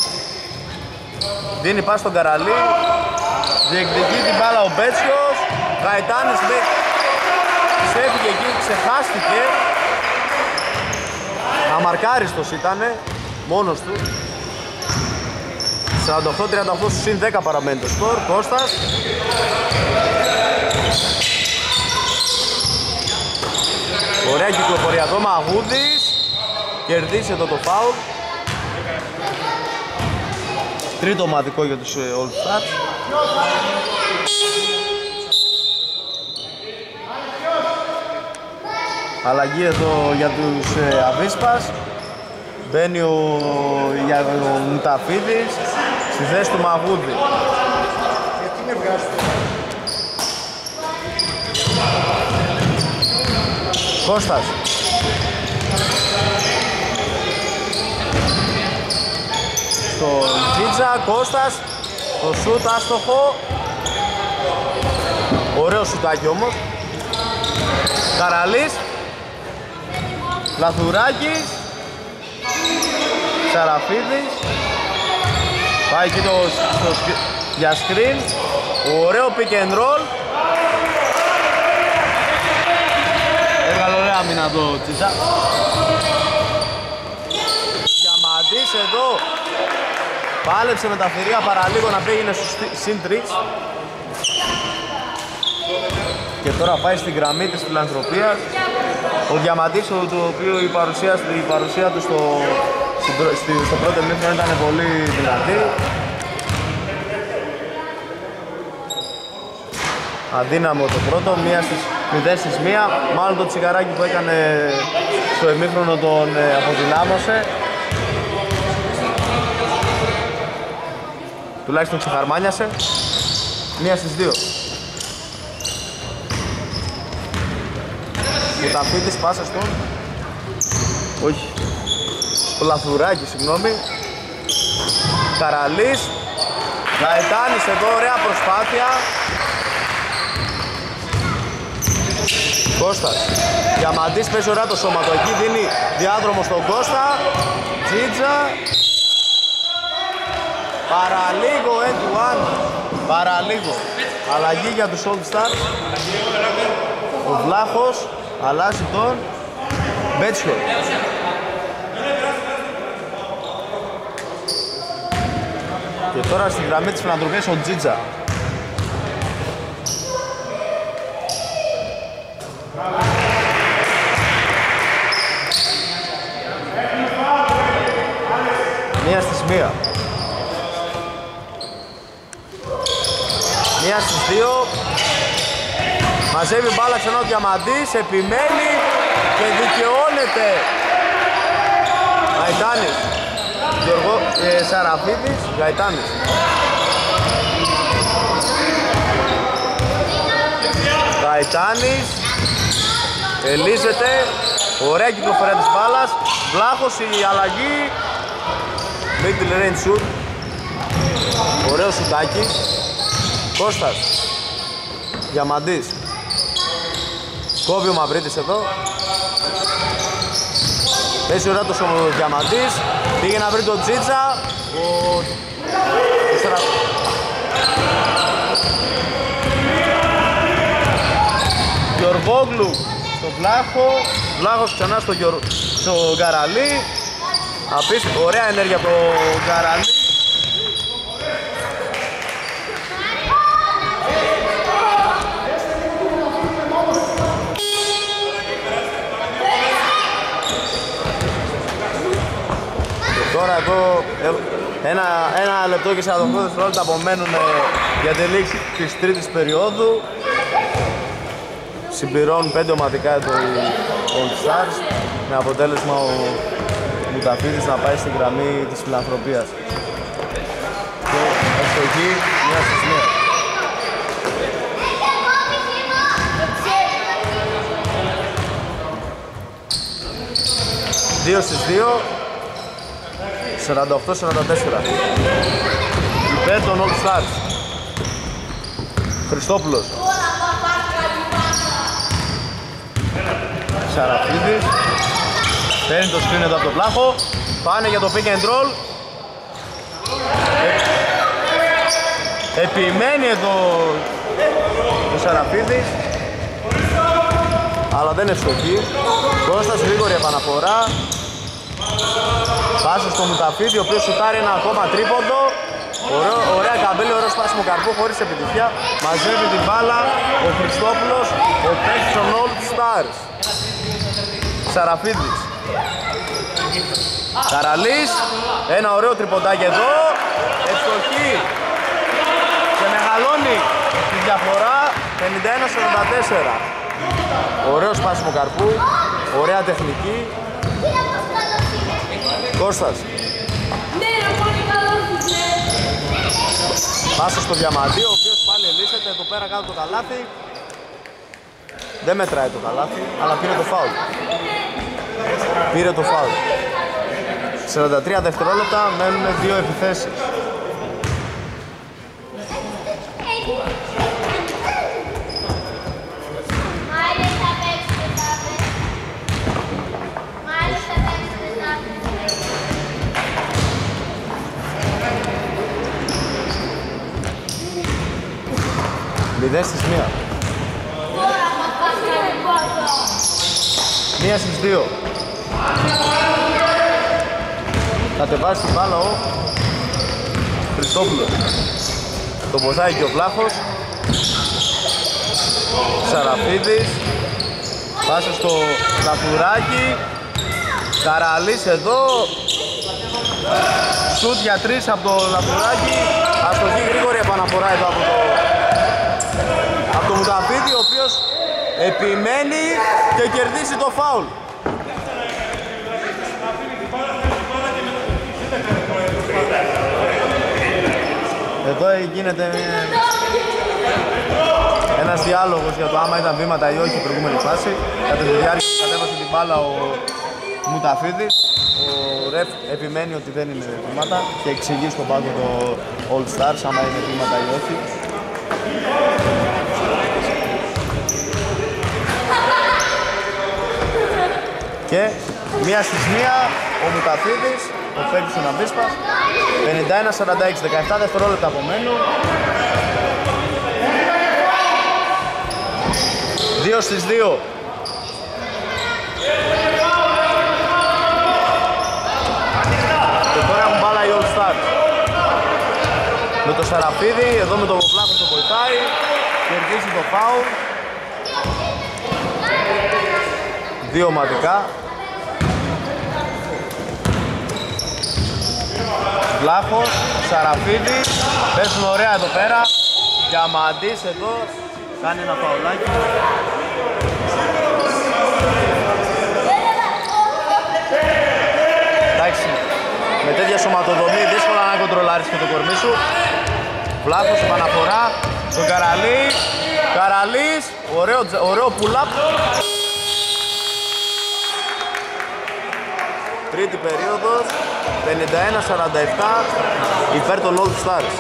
Δίνει πάση στον Καραλή. Διεκδικεί την μπάλα ο Πέτσιος. Γαϊτάνης ξέφυγε εκεί, ξεχάστηκε. Αμαρκάριστος ήτανε, μόνος του. σαράντα οκτώ τριάντα οκτώ συν δέκα παραμένει το σκορ. Κώστας. Ωραία κυκλοφορία εδώ, Μαγούδης. Κερδίσει εδώ το φάουλ. Τρίτο ομαδικό για τους All Stars. Αλλαγή εδώ για τους ε, Αβίσπας. Μπαίνει ο, για, ο Μουταφίδης στη θέση του Μαγούδη. Κώστας. Στο Τζίτζα, Κώστας. Το σούτ άστοχο. Ωραίο σουτάκι όμως. Καραλής. Λαθουράκης. Σαραφίδης. Πάει εκεί το, στο, για screen. Ωραίο pick and roll. Έβγαλε ωραία άμυνα το Τσίτσα. Διαμαντής εδώ. Πάλεψε με τα θηρία παραλίγο να πήγαινε στους συν τρεις. Και τώρα πάει στην γραμμή της φιλανθρωπίας. Ο Διαμαντής, το οποίο η παρουσία, η παρουσία του στο, στο πρώτο μήχρονο ήταν πολύ δυνατή. Αδύναμο το πρώτο, μία στις μηδέν στις μία. Μάλλον το τσιγαράκι που έκανε στο εμίχρονο τον αποδυνάμωσε. Τουλάχιστον ξεχαρμάνιασε. Μία στις δύο. Ο Ταφίτης πάσα στον... Όχι. Ο Λαθουράκης, συγγνώμη. Καραλής. Γαετάνης εδώ, ωραία προσπάθεια. Κώστας. Διαμαντής παίζει ωραία το σώμα του. Εκεί δίνει διάδρομο στον Κώστα. Τζίτζα. Παραλίγο end to one. Παραλίγο. Αλλαγή για τους All Stars. Ο Βλάχος αλλάζει τον Μπέτσιο. Και τώρα στη γραμμή της φιλανθρωπίας ο Τζίτζα. Μία στις μία. Μία στις δύο. Μαζεύει μπάλα ξανά ο Διαμαντής, επιμένει και δικαιώνεται. Γαϊτάνης. Γιώργο ε, Σαραφίδης, Γαϊτάνης. Γαϊτάνης. Ελίζεται. Ωραία κυκλοφορία της μπάλας. Βλάχος η αλλαγή. Middle range shoot. Ωραίο σουτάκι. Κώστας. Διαμαντής. Κόβει ο Μαυρίτης εδώ. Παίζει ωραία το σώμα ο Διαμαντής. Πήγε να βρει τον Τζίτζα. Ο... Γιωργόγλου στο Βλάχο. Βλάχος ξανά στο, Γιωρ... στο Γκαραλή. Απίστευτο, ωραία ενέργεια από το Γκαραλή. Ένα, ένα λεπτό και σαράντα οκτώ δευτερόλεπτα απομένουν για τη λήξη της τρίτης περίοδου. Συμπληρώνουν πέντε ομαδικά εδώ οι All Stars με αποτέλεσμα ο Μουταφίδης να πάει στην γραμμή της φιλανθρωπίας. Και ευστοχή μία στις μία. Δύο στις δύο, σαράντα οκτώ σαράντα τέσσερα. Υπέρ των All Stars. Χριστόπουλος. Σαραφίδης. Παίρνει το screen εδώ από τον πλάχο. Πάνε για το pick and roll. Επιμένει εδώ ο Σαραφίδης, αλλά δεν είναι ευστοχή. Κώστας γρήγορη επαναφορά. Πάσα στο Μουταφίδη, ο οποίος σουτάρει ένα ακόμα τρίποντο. Ωραίο, ωραία καμπέλη, ωραίο σπάσιμο καρπού χωρίς επιτυχία. Μαζεύει την μπάλα ο Χριστόπουλος, ο παίκτης των All Stars. Σαραφίδης. Καραλής, ένα ωραίο τριποντάκι εδώ. Ευστοχή. Και μεγαλώνει τη διαφορά πενήντα ένα σαράντα τέσσερα. Ωραίο σπάσιμο καρπού, ωραία τεχνική. Κώστας. Πάσα στο Διαμαντή, ο οποίος πάλι ελύσσεται εδώ πέρα κάτω το καλάθι. Δεν μετράει το καλάθι, αλλά πήρε το φάουλ. Πήρε το φάουλ. σαράντα τρία δευτερόλεπτα, μένουν δύο επιθέσεις. Μηδέν στις μία. Μία στις δύο. Κατεβάζει την μπάλα ο Χριστόπουλος. Το βοηθάει και ο Πλάχος. Σαραφίδης. Πάσε στο Λαφουράκι. Καραλής εδώ. Σουτ για τρεις από το Λαφουράκι. Αστοχή γρήγορη επαναφορά εδώ από το από το Μουταφίδη, ο οποίος επιμένει και κερδίσει το φάουλ. Εδώ γίνεται ένας διάλογος για το άμα ήταν βήματα ή όχι η προηγούμενη φάση. Κατά τη διάρκεια που κατέβασε την μπάλα ο Μουταφίδης, ο ρεφ επιμένει ότι δεν είναι βήματα και εξηγεί στον πάγκο το All Stars άμα είναι βήματα ή όχι. Και μία στις μία ο Μουταφίδης, ο παίκτης του Ναμπίσπας, πενήντα ένα σαράντα έξι, δεκαεπτά δευτερόλεπτα απομένουν. Δύο στις δύο. Και τώρα έχουν μπάλα οι All Stars. Με το Σαραφίδη, εδώ με τον Πλάχο το βοηθάει, κερδίζει το φάουλ. Δύο ομαδικά. Βλάχος, Σαραφίδης, παίζουν ωραία εδώ πέρα. Διαμαντής εδώ, κάνει ένα φαουλάκι. Εντάξει, με τέτοια σωματοδομή δύσκολα να κοντρολάρεις και το κορμί σου. Βλάχος, επαναφορά, τον Καραλή. Καραλής, ωραίο, ωραίο pull-up. Τρίτη περίοδος, πενήντα ένα σαράντα επτά, υπέρ των All Stars.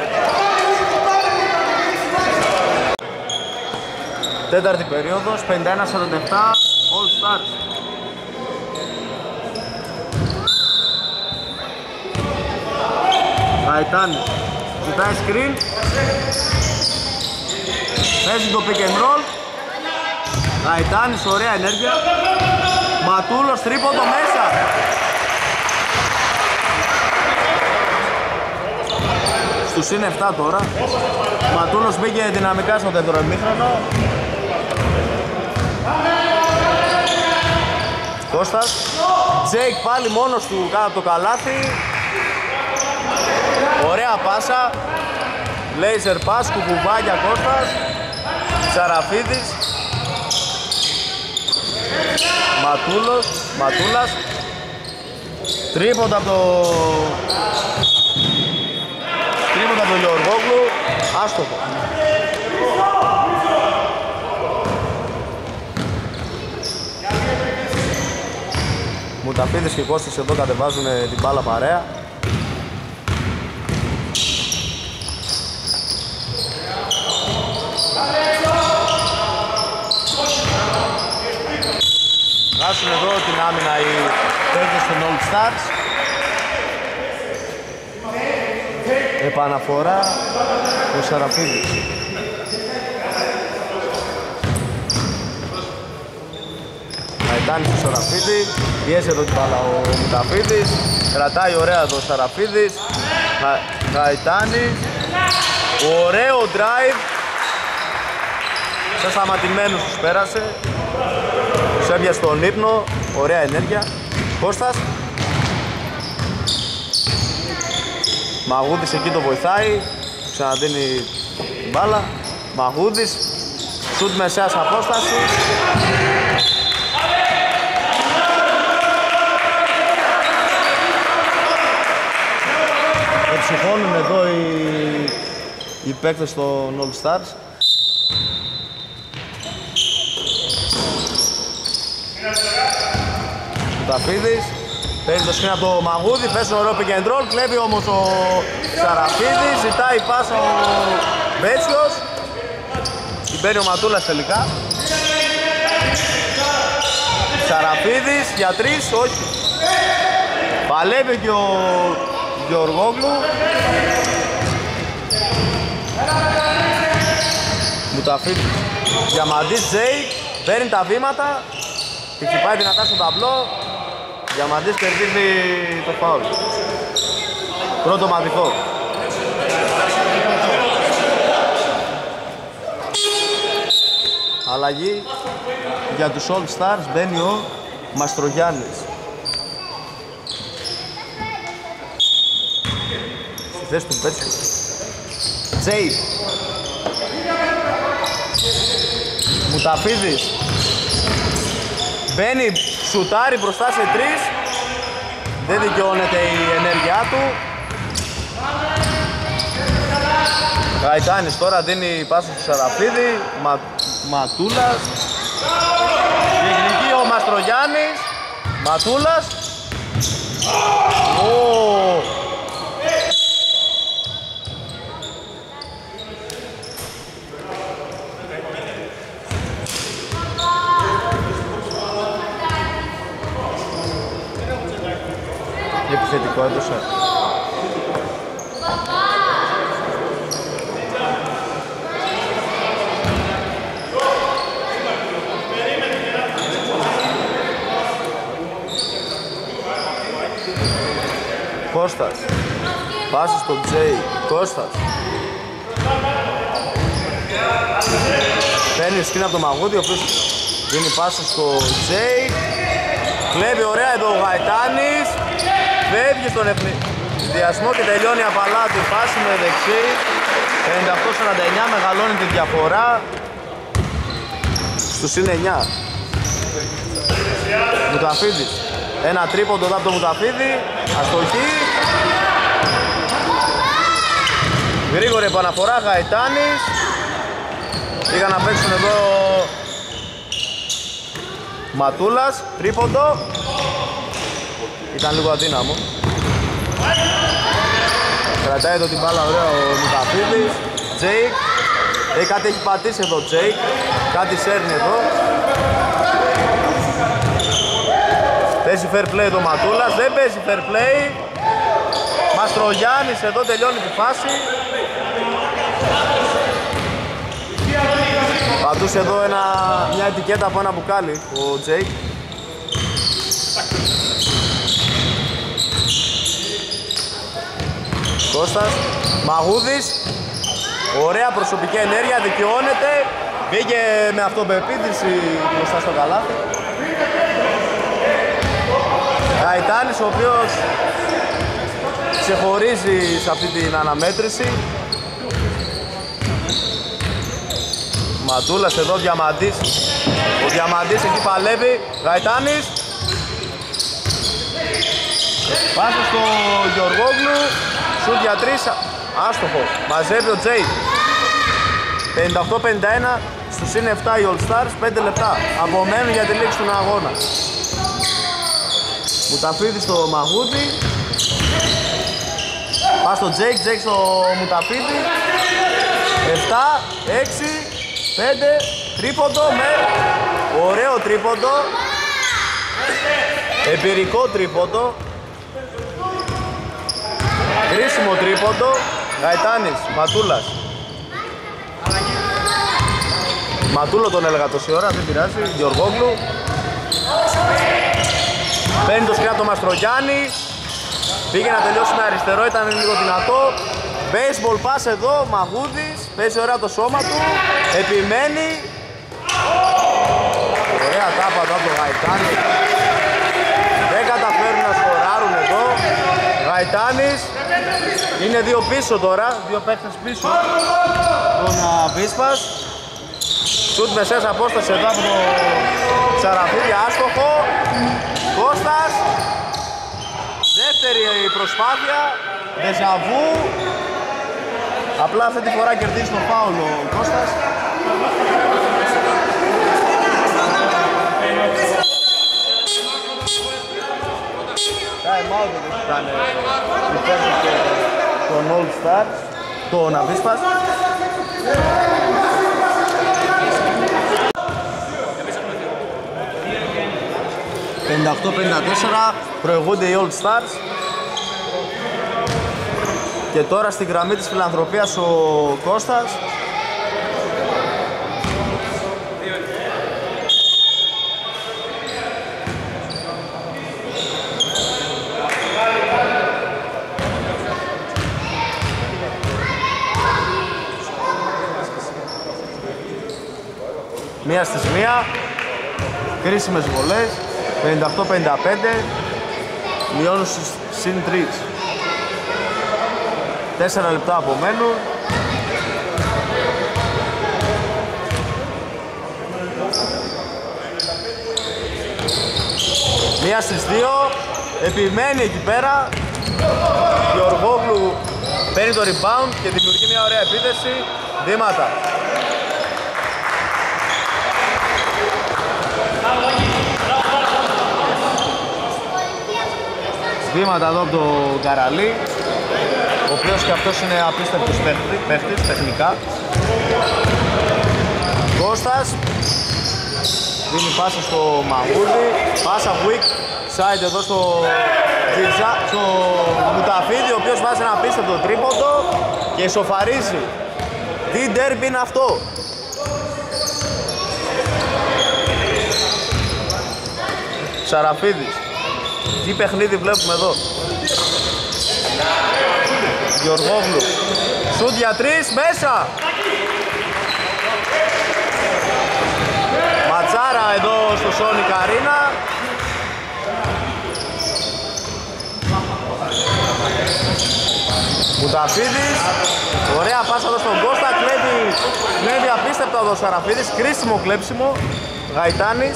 Τέταρτη περίοδος, πενήντα ένα σαράντα επτά, All Stars. Γαϊτάνης, ζητάει screen. Παίζει το pick and roll. Γαϊτάνης, ωραία ενέργεια. Ματούλος, τρίποντο μέσα. Στους είναι επτά τώρα. Ματούλος μπήκε δυναμικά στο δεύτερο ημίχρονο. Κώστας. Τζέικ πάλι μόνος του κάτω από το καλάθι. Ωραία πάσα. Λέιζερ πας, κουκουβάγια Κώστας. Σαραφίδης. Ματούλος, Ματούλας. Τρίποντα από το... Τρίποντα από τον Γεωργόγλου. Άστοχο. Μουταφίδης και Κώστας εδώ κατεβάζουν την μπάλα παρέα. Βγάζουν εδώ την άμυνα οι παίκτες των All Stars. Επαναφορά ο Σαραφίδης. Καϊτάνης ο Σαραφίδη. Πιέζει εδώ την μπάλα ο Μουταφίδης. Κρατάει ωραία εδώ ο Σαραφίδης. Καϊτάνης. Ωραίο drive. Σαν σταματημένους τους πέρασε. Τους έβγαινε στον ύπνο. Ωραία ενέργεια. Κώστας. Μαγούδης εκεί το βοηθάει. Ξαναδίνει την μπάλα. Μαγούδης. Σουτ μεσαίας απόσταση. Εψυχώνουν εδώ οι, οι παίκτες των All Stars. Μουταφίδης. Παίρνει το σκριν από το Μαγούδη, πέσει ωραίο pick and roll, κλέβει όμως ο Σαραφίδης, ζητάει πάσα ο Μπέτσιος. Την παίρνει ο Ματούλας τελικά. Σαραφίδης για τρεις, όχι. Παλεύει και ο Γεωργόγλου. Μουταφίδης. Διαμαντής Τζέι, παίρνει τα βήματα, τη χτυπάει δυνατά στο ταμπλό. Διαμαντής κερδίζει το φάουλ. Πρώτο μαδικό. Αλλαγή για τους All Stars, μπαίνει ο Μαστρογιάννης. Στη θέση του Πέτσιου. Τζέι. Μουταφίδης. Μπαίνει, σουτάρει μπροστά σε τρεις. Δεν δικαιώνεται η ενέργειά του. Γαϊτάνης τώρα δίνει πάσα στο Σαραφίδη. Μα, Ματούλας. Διεκδικεί ο Μαστρογιάννης. Ματούλας. Oh. Επιθετικό έδωσε. Κώστας. Πάση στον Τζέι. Κώστας. Παίρνει σκριν από το Μαγούδι, ο οποίος δίνει πάσα στο Τζέι. Κλέβει ωραία εδώ ο Γαϊτάνης. Φεύγει στον ευνηδιασμό και τελειώνει απαλά του. Πάση με δεξί. πενήντα οκτώ σαράντα εννιά, μεγαλώνει τη διαφορά στους συν εννιά. Μουταφίδης. Ένα τρίποντο εδώ από το Μουταφίδη. Αστοχή. Γρήγορη επαναφορά, Γαϊτάνης. Πήγαν να παίξουν εδώ Ματούλας, τρίποντο. Ήταν λίγο αδύναμο. Κρατάει εδώ την μπάλα, ωραία ο Μουταφίδης. Τζέικ. Ε, κάτι έχει πατήσει εδώ Τζέικ. Κάτι σέρνει εδώ. Παίζει fair play το Ματούλας, δεν παίζει fair play. Μαστρογιάννης εδώ τελειώνει τη φάση. Πατούσε εδώ ένα, μια ετικέτα από ένα μπουκάλι ο Τζέικ. Κώστας, Μαγούδης. Ωραία προσωπική ενέργεια, δικαιώνεται. Βγήκε με αυτοπεποίθηση μπροστά στο καλάθι. Γαϊτάνης, ο οποίος ξεχωρίζει σε αυτή την αναμέτρηση. Ματούλας εδώ, Διαμαντής. Ο Διαμαντής εκεί παλεύει. Γαϊτάνης. Πάσα στο Γεωργόγλου. Σουτ για τρεις. Άστοχο. Μαζεύει ο Τζέι. πενήντα οκτώ πενήντα ένα. Στους είναι επτά οι All Stars. πέντε λεπτά. Απομένουν για τη λήξη του αγώνα. Μουταφίδη στο Μαγούδι. Πας στο Τζέικ. Τζέικ στο Μουταφίδη. επτά, έξι, πέντε. Τρίποντο με ωραίο τρίποντο. Εμπειρικό τρίποντο. Χρήσιμο τρίποντο. Γαϊτάνης, Ματούλας. Ματούλο τον έλεγα τόση ώρα, δεν πειράζει. Γεωργόγλου. Παίρνει το σκριά το Μαστρογιάννη. Πήγε να τελειώσει με αριστερό, ήταν λίγο δυνατό. Baseball pass εδώ, Μαγούδης. Παίζει ωραία το σώμα του. Επιμένει. Ωραία τάπα εδώ από το Γαϊτάνη. Δεν καταφέρουν να σκοράρουν εδώ. Γαϊτάνης. Είναι δύο πίσω τώρα, δύο παίκτες πίσω. Τον Βίσπας. Σουτ μεσαίας απόσταση εδώ από το Σαραφίδη, άστοχο. Κώστας. Δεύτερη προσπάθεια. Δεζαβού. Απλά αυτή τη φορά κερδίζει το φάουλ ο Κώστας. Time out δεν ήταν υπέρ των All Stars, τον Αβίσπας. πενήντα οκτώ πενήντα τέσσερα προηγούνται οι All Stars. Και τώρα στην γραμμή της φιλανθρωπίας ο Κώστας. Μία στις μία. Κρίσιμες βολές. πενήντα οκτώ πενήντα πέντε. Μειώνουν συν τρία. Τέσσερα λεπτά απομένουν. Μία στις δύο. Επιμένει εκεί πέρα. Γεωργόγλου παίρνει το rebound και δημιουργεί μια ωραία επίθεση. Βήματα. Βήματα εδώ από τον Καραλή, ο οποίος και αυτός είναι απίστευτος παίχτης, τεχνικά. Κώστας δίνει πάσα στο Μαγούδι, πάσα weak side εδώ στο Τζιτζά, στο Μουταφίδη, ο οποίος βάζει ένα απίστευτο τρίποντο και ισοφαρίζει. Τι ντέρμπι είναι αυτό? Σαραφίδης. Τι παιχνίδι βλέπουμε εδώ? Γεωργόγλου. Σουτ για τρεις, μέσα! Ματσάρα εδώ στο Σόνι Καρίνα. Μουταφίδης. Ωραία πάσα εδώ στον Κώστα. Κλέβει, κλέβει απίστευτα εδώ ο Σαραφίδης. Κρίσιμο κλέψιμο. Γαϊτάνης.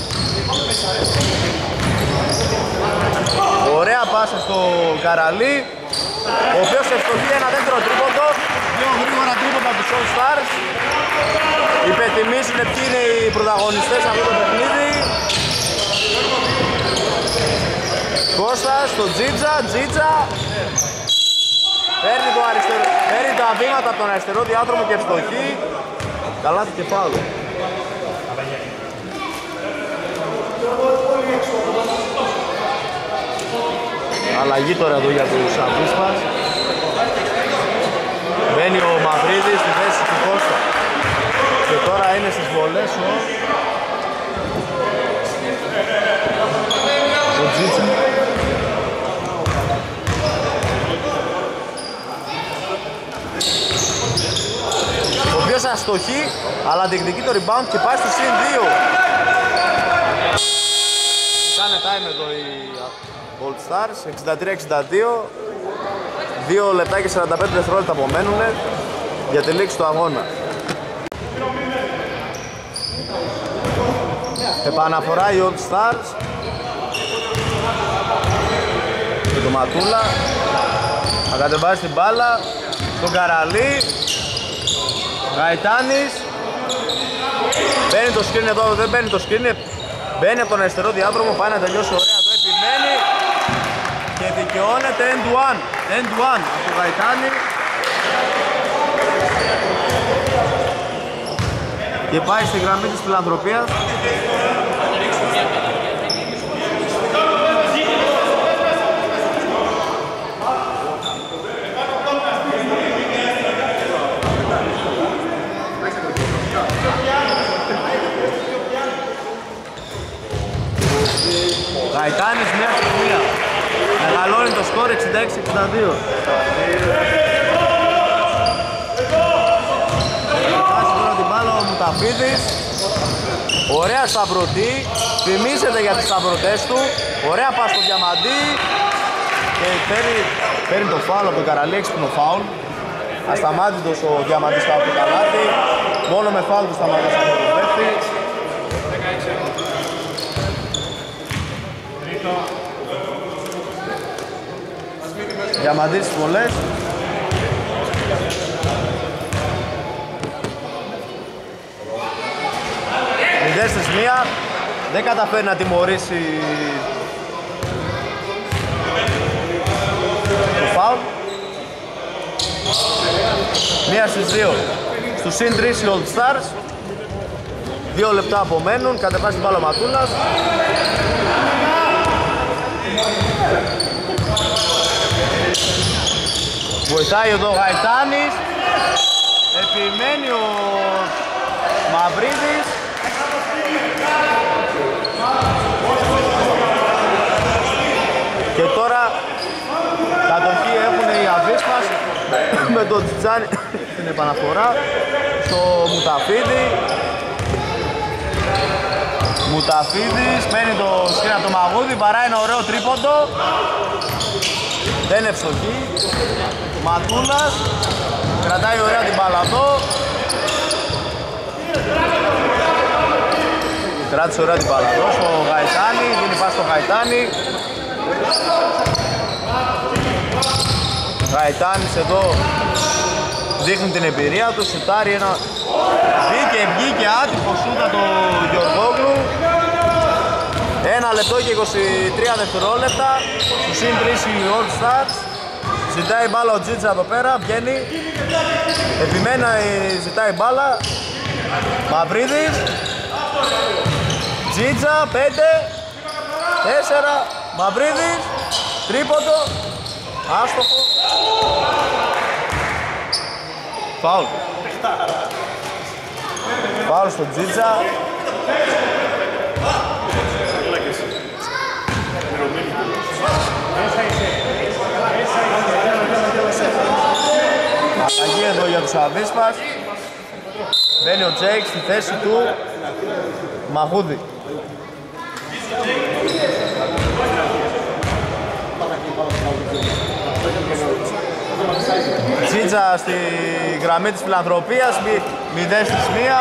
Ωραία πάσα στο Καραλή, ο οποίος ευστοχεί ένα δεύτερο τρίποντο. Δύο γρήγορα τρίποντα του All Stars. Υπενθυμίζουν ποιοι είναι οι πρωταγωνιστές σε αυτό το παιχνίδι. Κώστας στο Τζίτζα, Τζίτζα. Παίρνει, το αριστερό, παίρνει τα βήματα από τον αριστερό διάδρομο και ευστοχεί. Καλάθι και φάουλ. Αλλαγή τώρα εδώ για τους Αβίσπας. Μπαίνει ο Μαυρίδης στη θέση του Κώστα. Και τώρα είναι στις βολές ο, ο Τζίτσα. Ο οποίος αστοχεί, αλλά διεκδικεί το rebound και πάει στο συν δύο. Κάνε time εδώ οι All Stars, εξήντα τρία εξήντα δύο. δύο λεπτά και σαράντα πέντε δευτερόλεπτα απομένουν για τη λήξη του αγώνα. Επαναφορά η Old Stars και το Ματούλα θα κατεβάσει την μπάλα στον Καραλή. Γαϊτάνης μπαίνει το σκριν εδώ, δεν μπαίνει το σκριν, μπαίνει από τον αριστερό διάδρομο, πάει να τελειώσει ωραία, το επιμένει και δικαιώνεται end one, end one από τον Γαϊτάνη και πάει στη γραμμή της φιλανθρωπίας. Γαϊτάνης μια στιγμή. Μεγαλώνει το σκορ εξήντα έξι εξήντα δύο. Φτάσει τώρα την μπάλα ο Μουταφίδης. Ωραία σταυρωτή. Θυμίζεται για τις σταυρωτές του. Ωραία πας στο Διαμαντή. Και παίρνει, παίρνει το φάουλ από τον Καραλή, έξυπνο φάουλ. Ασταμάτητος ο Διαμαντής κάτω από το καλάθι. Μόνο με φάουλ του σταματάς από το παίχτη. Διαμαντής στις βολές. Μηδέν στις μία. Δεν καταφέρει να τιμωρήσει το φάουλ. Μία στις δύο. Στους συν τρεις οι Old Stars. Δύο λεπτά απομένουν. Κατεβάζει την μπάλα ο Ματούλας. Βοηθάει εδώ ο Γαϊτάνης. Επιμένει ο Μαυρίδης. Και τώρα κατοχή έχουν οι Αβίσπας με τον Τζιτζάνι στην επαναφορά στο Μουταφίδη. Μουταφίδης παίρνει το σκριν από το Μαγούδι, βαράει ένα ωραίο τρίποντο. Δεν είναι ευστοχή. Ματούλας κρατάει ωραία την μπάλα εδώ. Κράτησε ωραία την μπάλα εδώ στο Γαϊτάνη, δίνει πάση στο Γαϊτάνη. Γαϊτάνης εδώ δείχνει την εμπειρία του, σουτάρει ένα... Βγήκε, βγήκε άτυπο σούτα το Γιωργόγλου. Ένα λεπτό και είκοσι τρία δευτερόλεπτα. Στους συν τρεις οι Old Stars. Ζητάει μπάλα ο Τζίτσα εδώ πέρα, βγαίνει. Επιμένα ζητάει μπάλα. Μαυρίδης. Τζίτσα, πέντε, τέσσερα, Μαυρίδης. Τρίποντο. Άστοχο. Φάουλ. Φάουλ στο Τζίτσα. Αλλαγή εδώ για τους Αβίσπας. Μπαίνει ο Τζέικ στη θέση του Μαχούδη. Τζίτσα στη γραμμή της φιλανθρωπίας, μηδέν στις μία.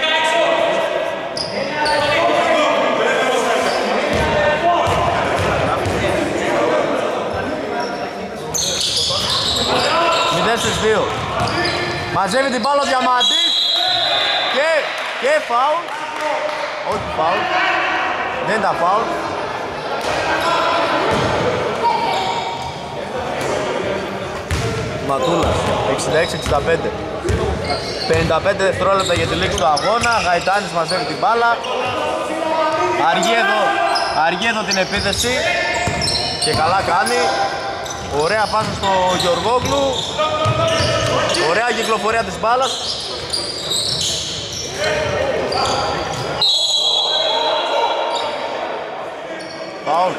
μηδέν στις δύο. Μαζεύει την μπάλα ο Διαμαντής και, και φάουλ. Όχι φάουλ. Δεν ήταν φάουλ. Ματούλας, εξήντα έξι εξήντα πέντε. πενήντα πέντε δευτερόλεπτα για τη λήξη του αγώνα. Γαϊτάνης μαζεύει την μπάλα. Αργεί εδώ, αργεί εδώ την επίθεση και καλά κάνει. Ωραία πάσα στο Γιωργόγλου. Ωραία κυκλοφορία της μπάλας. Φάουλ.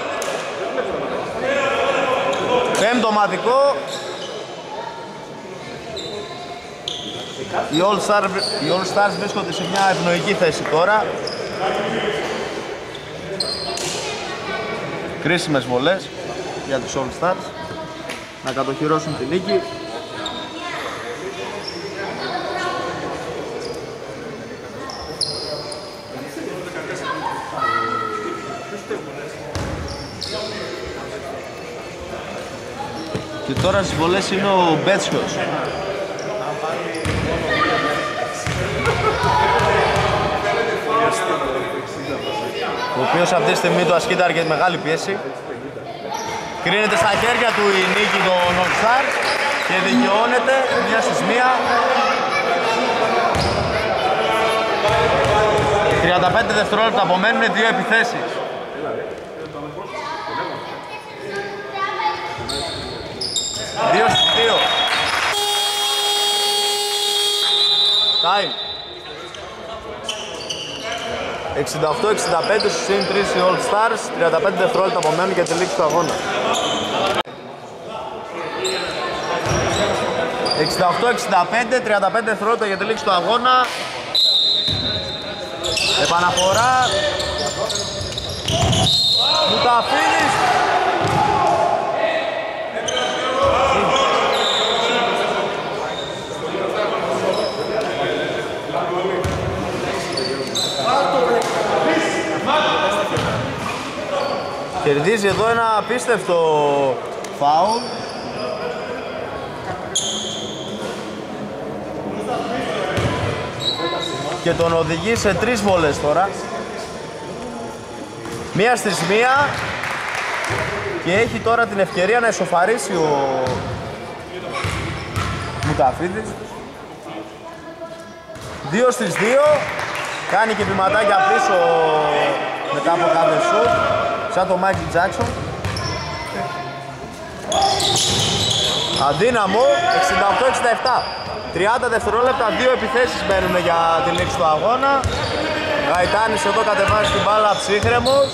Πέμπτο ομαδικό. Οι All Stars, οι All Stars βρίσκονται σε μια ευνοϊκή θέση τώρα. Κρίσιμες βολές για τους All Stars. να κατοχυρώσουν τη νίκη. Και τώρα στις βολές είναι ο Μπέτσιος, ο οποίος αυτή τη στιγμή του ασκείται αρκετή μεγάλη πίεση. Κρίνεται στα χέρια του η νίκη των All Stars και δικαιώνεται μια στις μία. τριάντα πέντε δευτερόλεπτα απομένουν, δύο επιθέσεις. δύο στις δύο. Time. εξήντα οκτώ εξήντα πέντε στους συν τρεις οι All Stars, τριάντα πέντε δευτερόλεπτα απομένουν για τη λήξη του αγώνα. εξήντα οκτώ εξήντα πέντε, τριάντα πέντε δευτερόλεπτα για τη λήξη του αγώνα. Επαναφορά. Μουταφίδης. Κερδίζει εδώ ένα απίστευτο φάουλ. Και τον οδηγεί σε τρεις βολές τώρα. Μία στις μία. Και έχει τώρα την ευκαιρία να ισοφαρίσει ο Μουταφίδης. Δύο στις δύο. Κάνει και βηματάκια πίσω μετά από κάθε σουτ, σαν το Μάικλ Τζάκσον. Αδύναμο, εξήντα οκτώ εξήντα επτά. τριάντα δευτερόλεπτα, δύο επιθέσεις μένουν για τη λήξη του αγώνα. Γαϊτάνης εδώ κατεβάζει την μπάλα ψύχρεμος.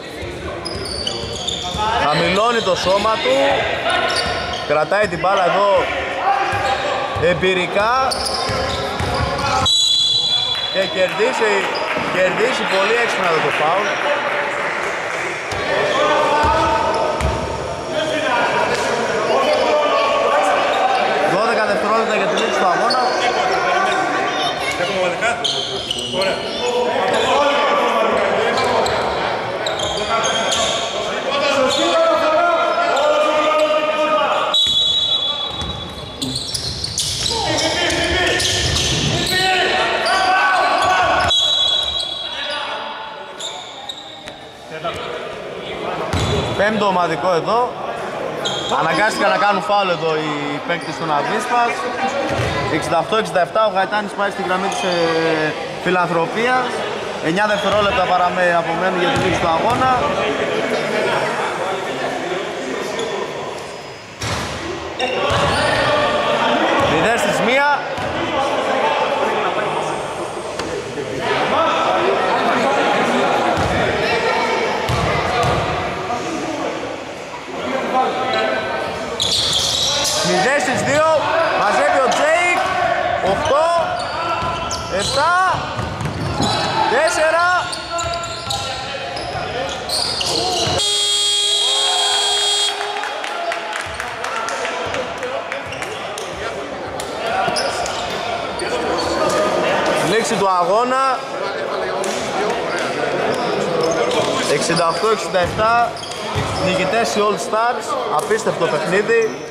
Χαμηλώνει το σώμα του. Κρατάει την μπάλα εδώ εμπειρικά. Και κερδίσει, κερδίσει πολύ έξυπνα το φάουλ. δώδεκα δευτερόλεπτα για τη λήξη του αγώνα. Έχουμε δεκά. Ωραία. Πέμπτο ομαδικό εδώ. Αναγκάστηκαν να κάνουν φάουλ εδώ οι παίκτες των Αβίσπας. εξήντα οκτώ εξήντα επτά, ο Γαϊτάνης πάει στη γραμμή της ε, φιλανθρωπίας. εννιά δευτερόλεπτα παραμέ απομένουν για τη λήξη του αγώνα. μηδέν στις μία. μηδέν στις δύο, μαζεύει ο Τζέικ. οκτώ, επτά, τέσσερα. Λήξη του αγώνα. εξήντα οκτώ εξήντα επτά, νικητές οι All Stars. Απίστευτο παιχνίδι.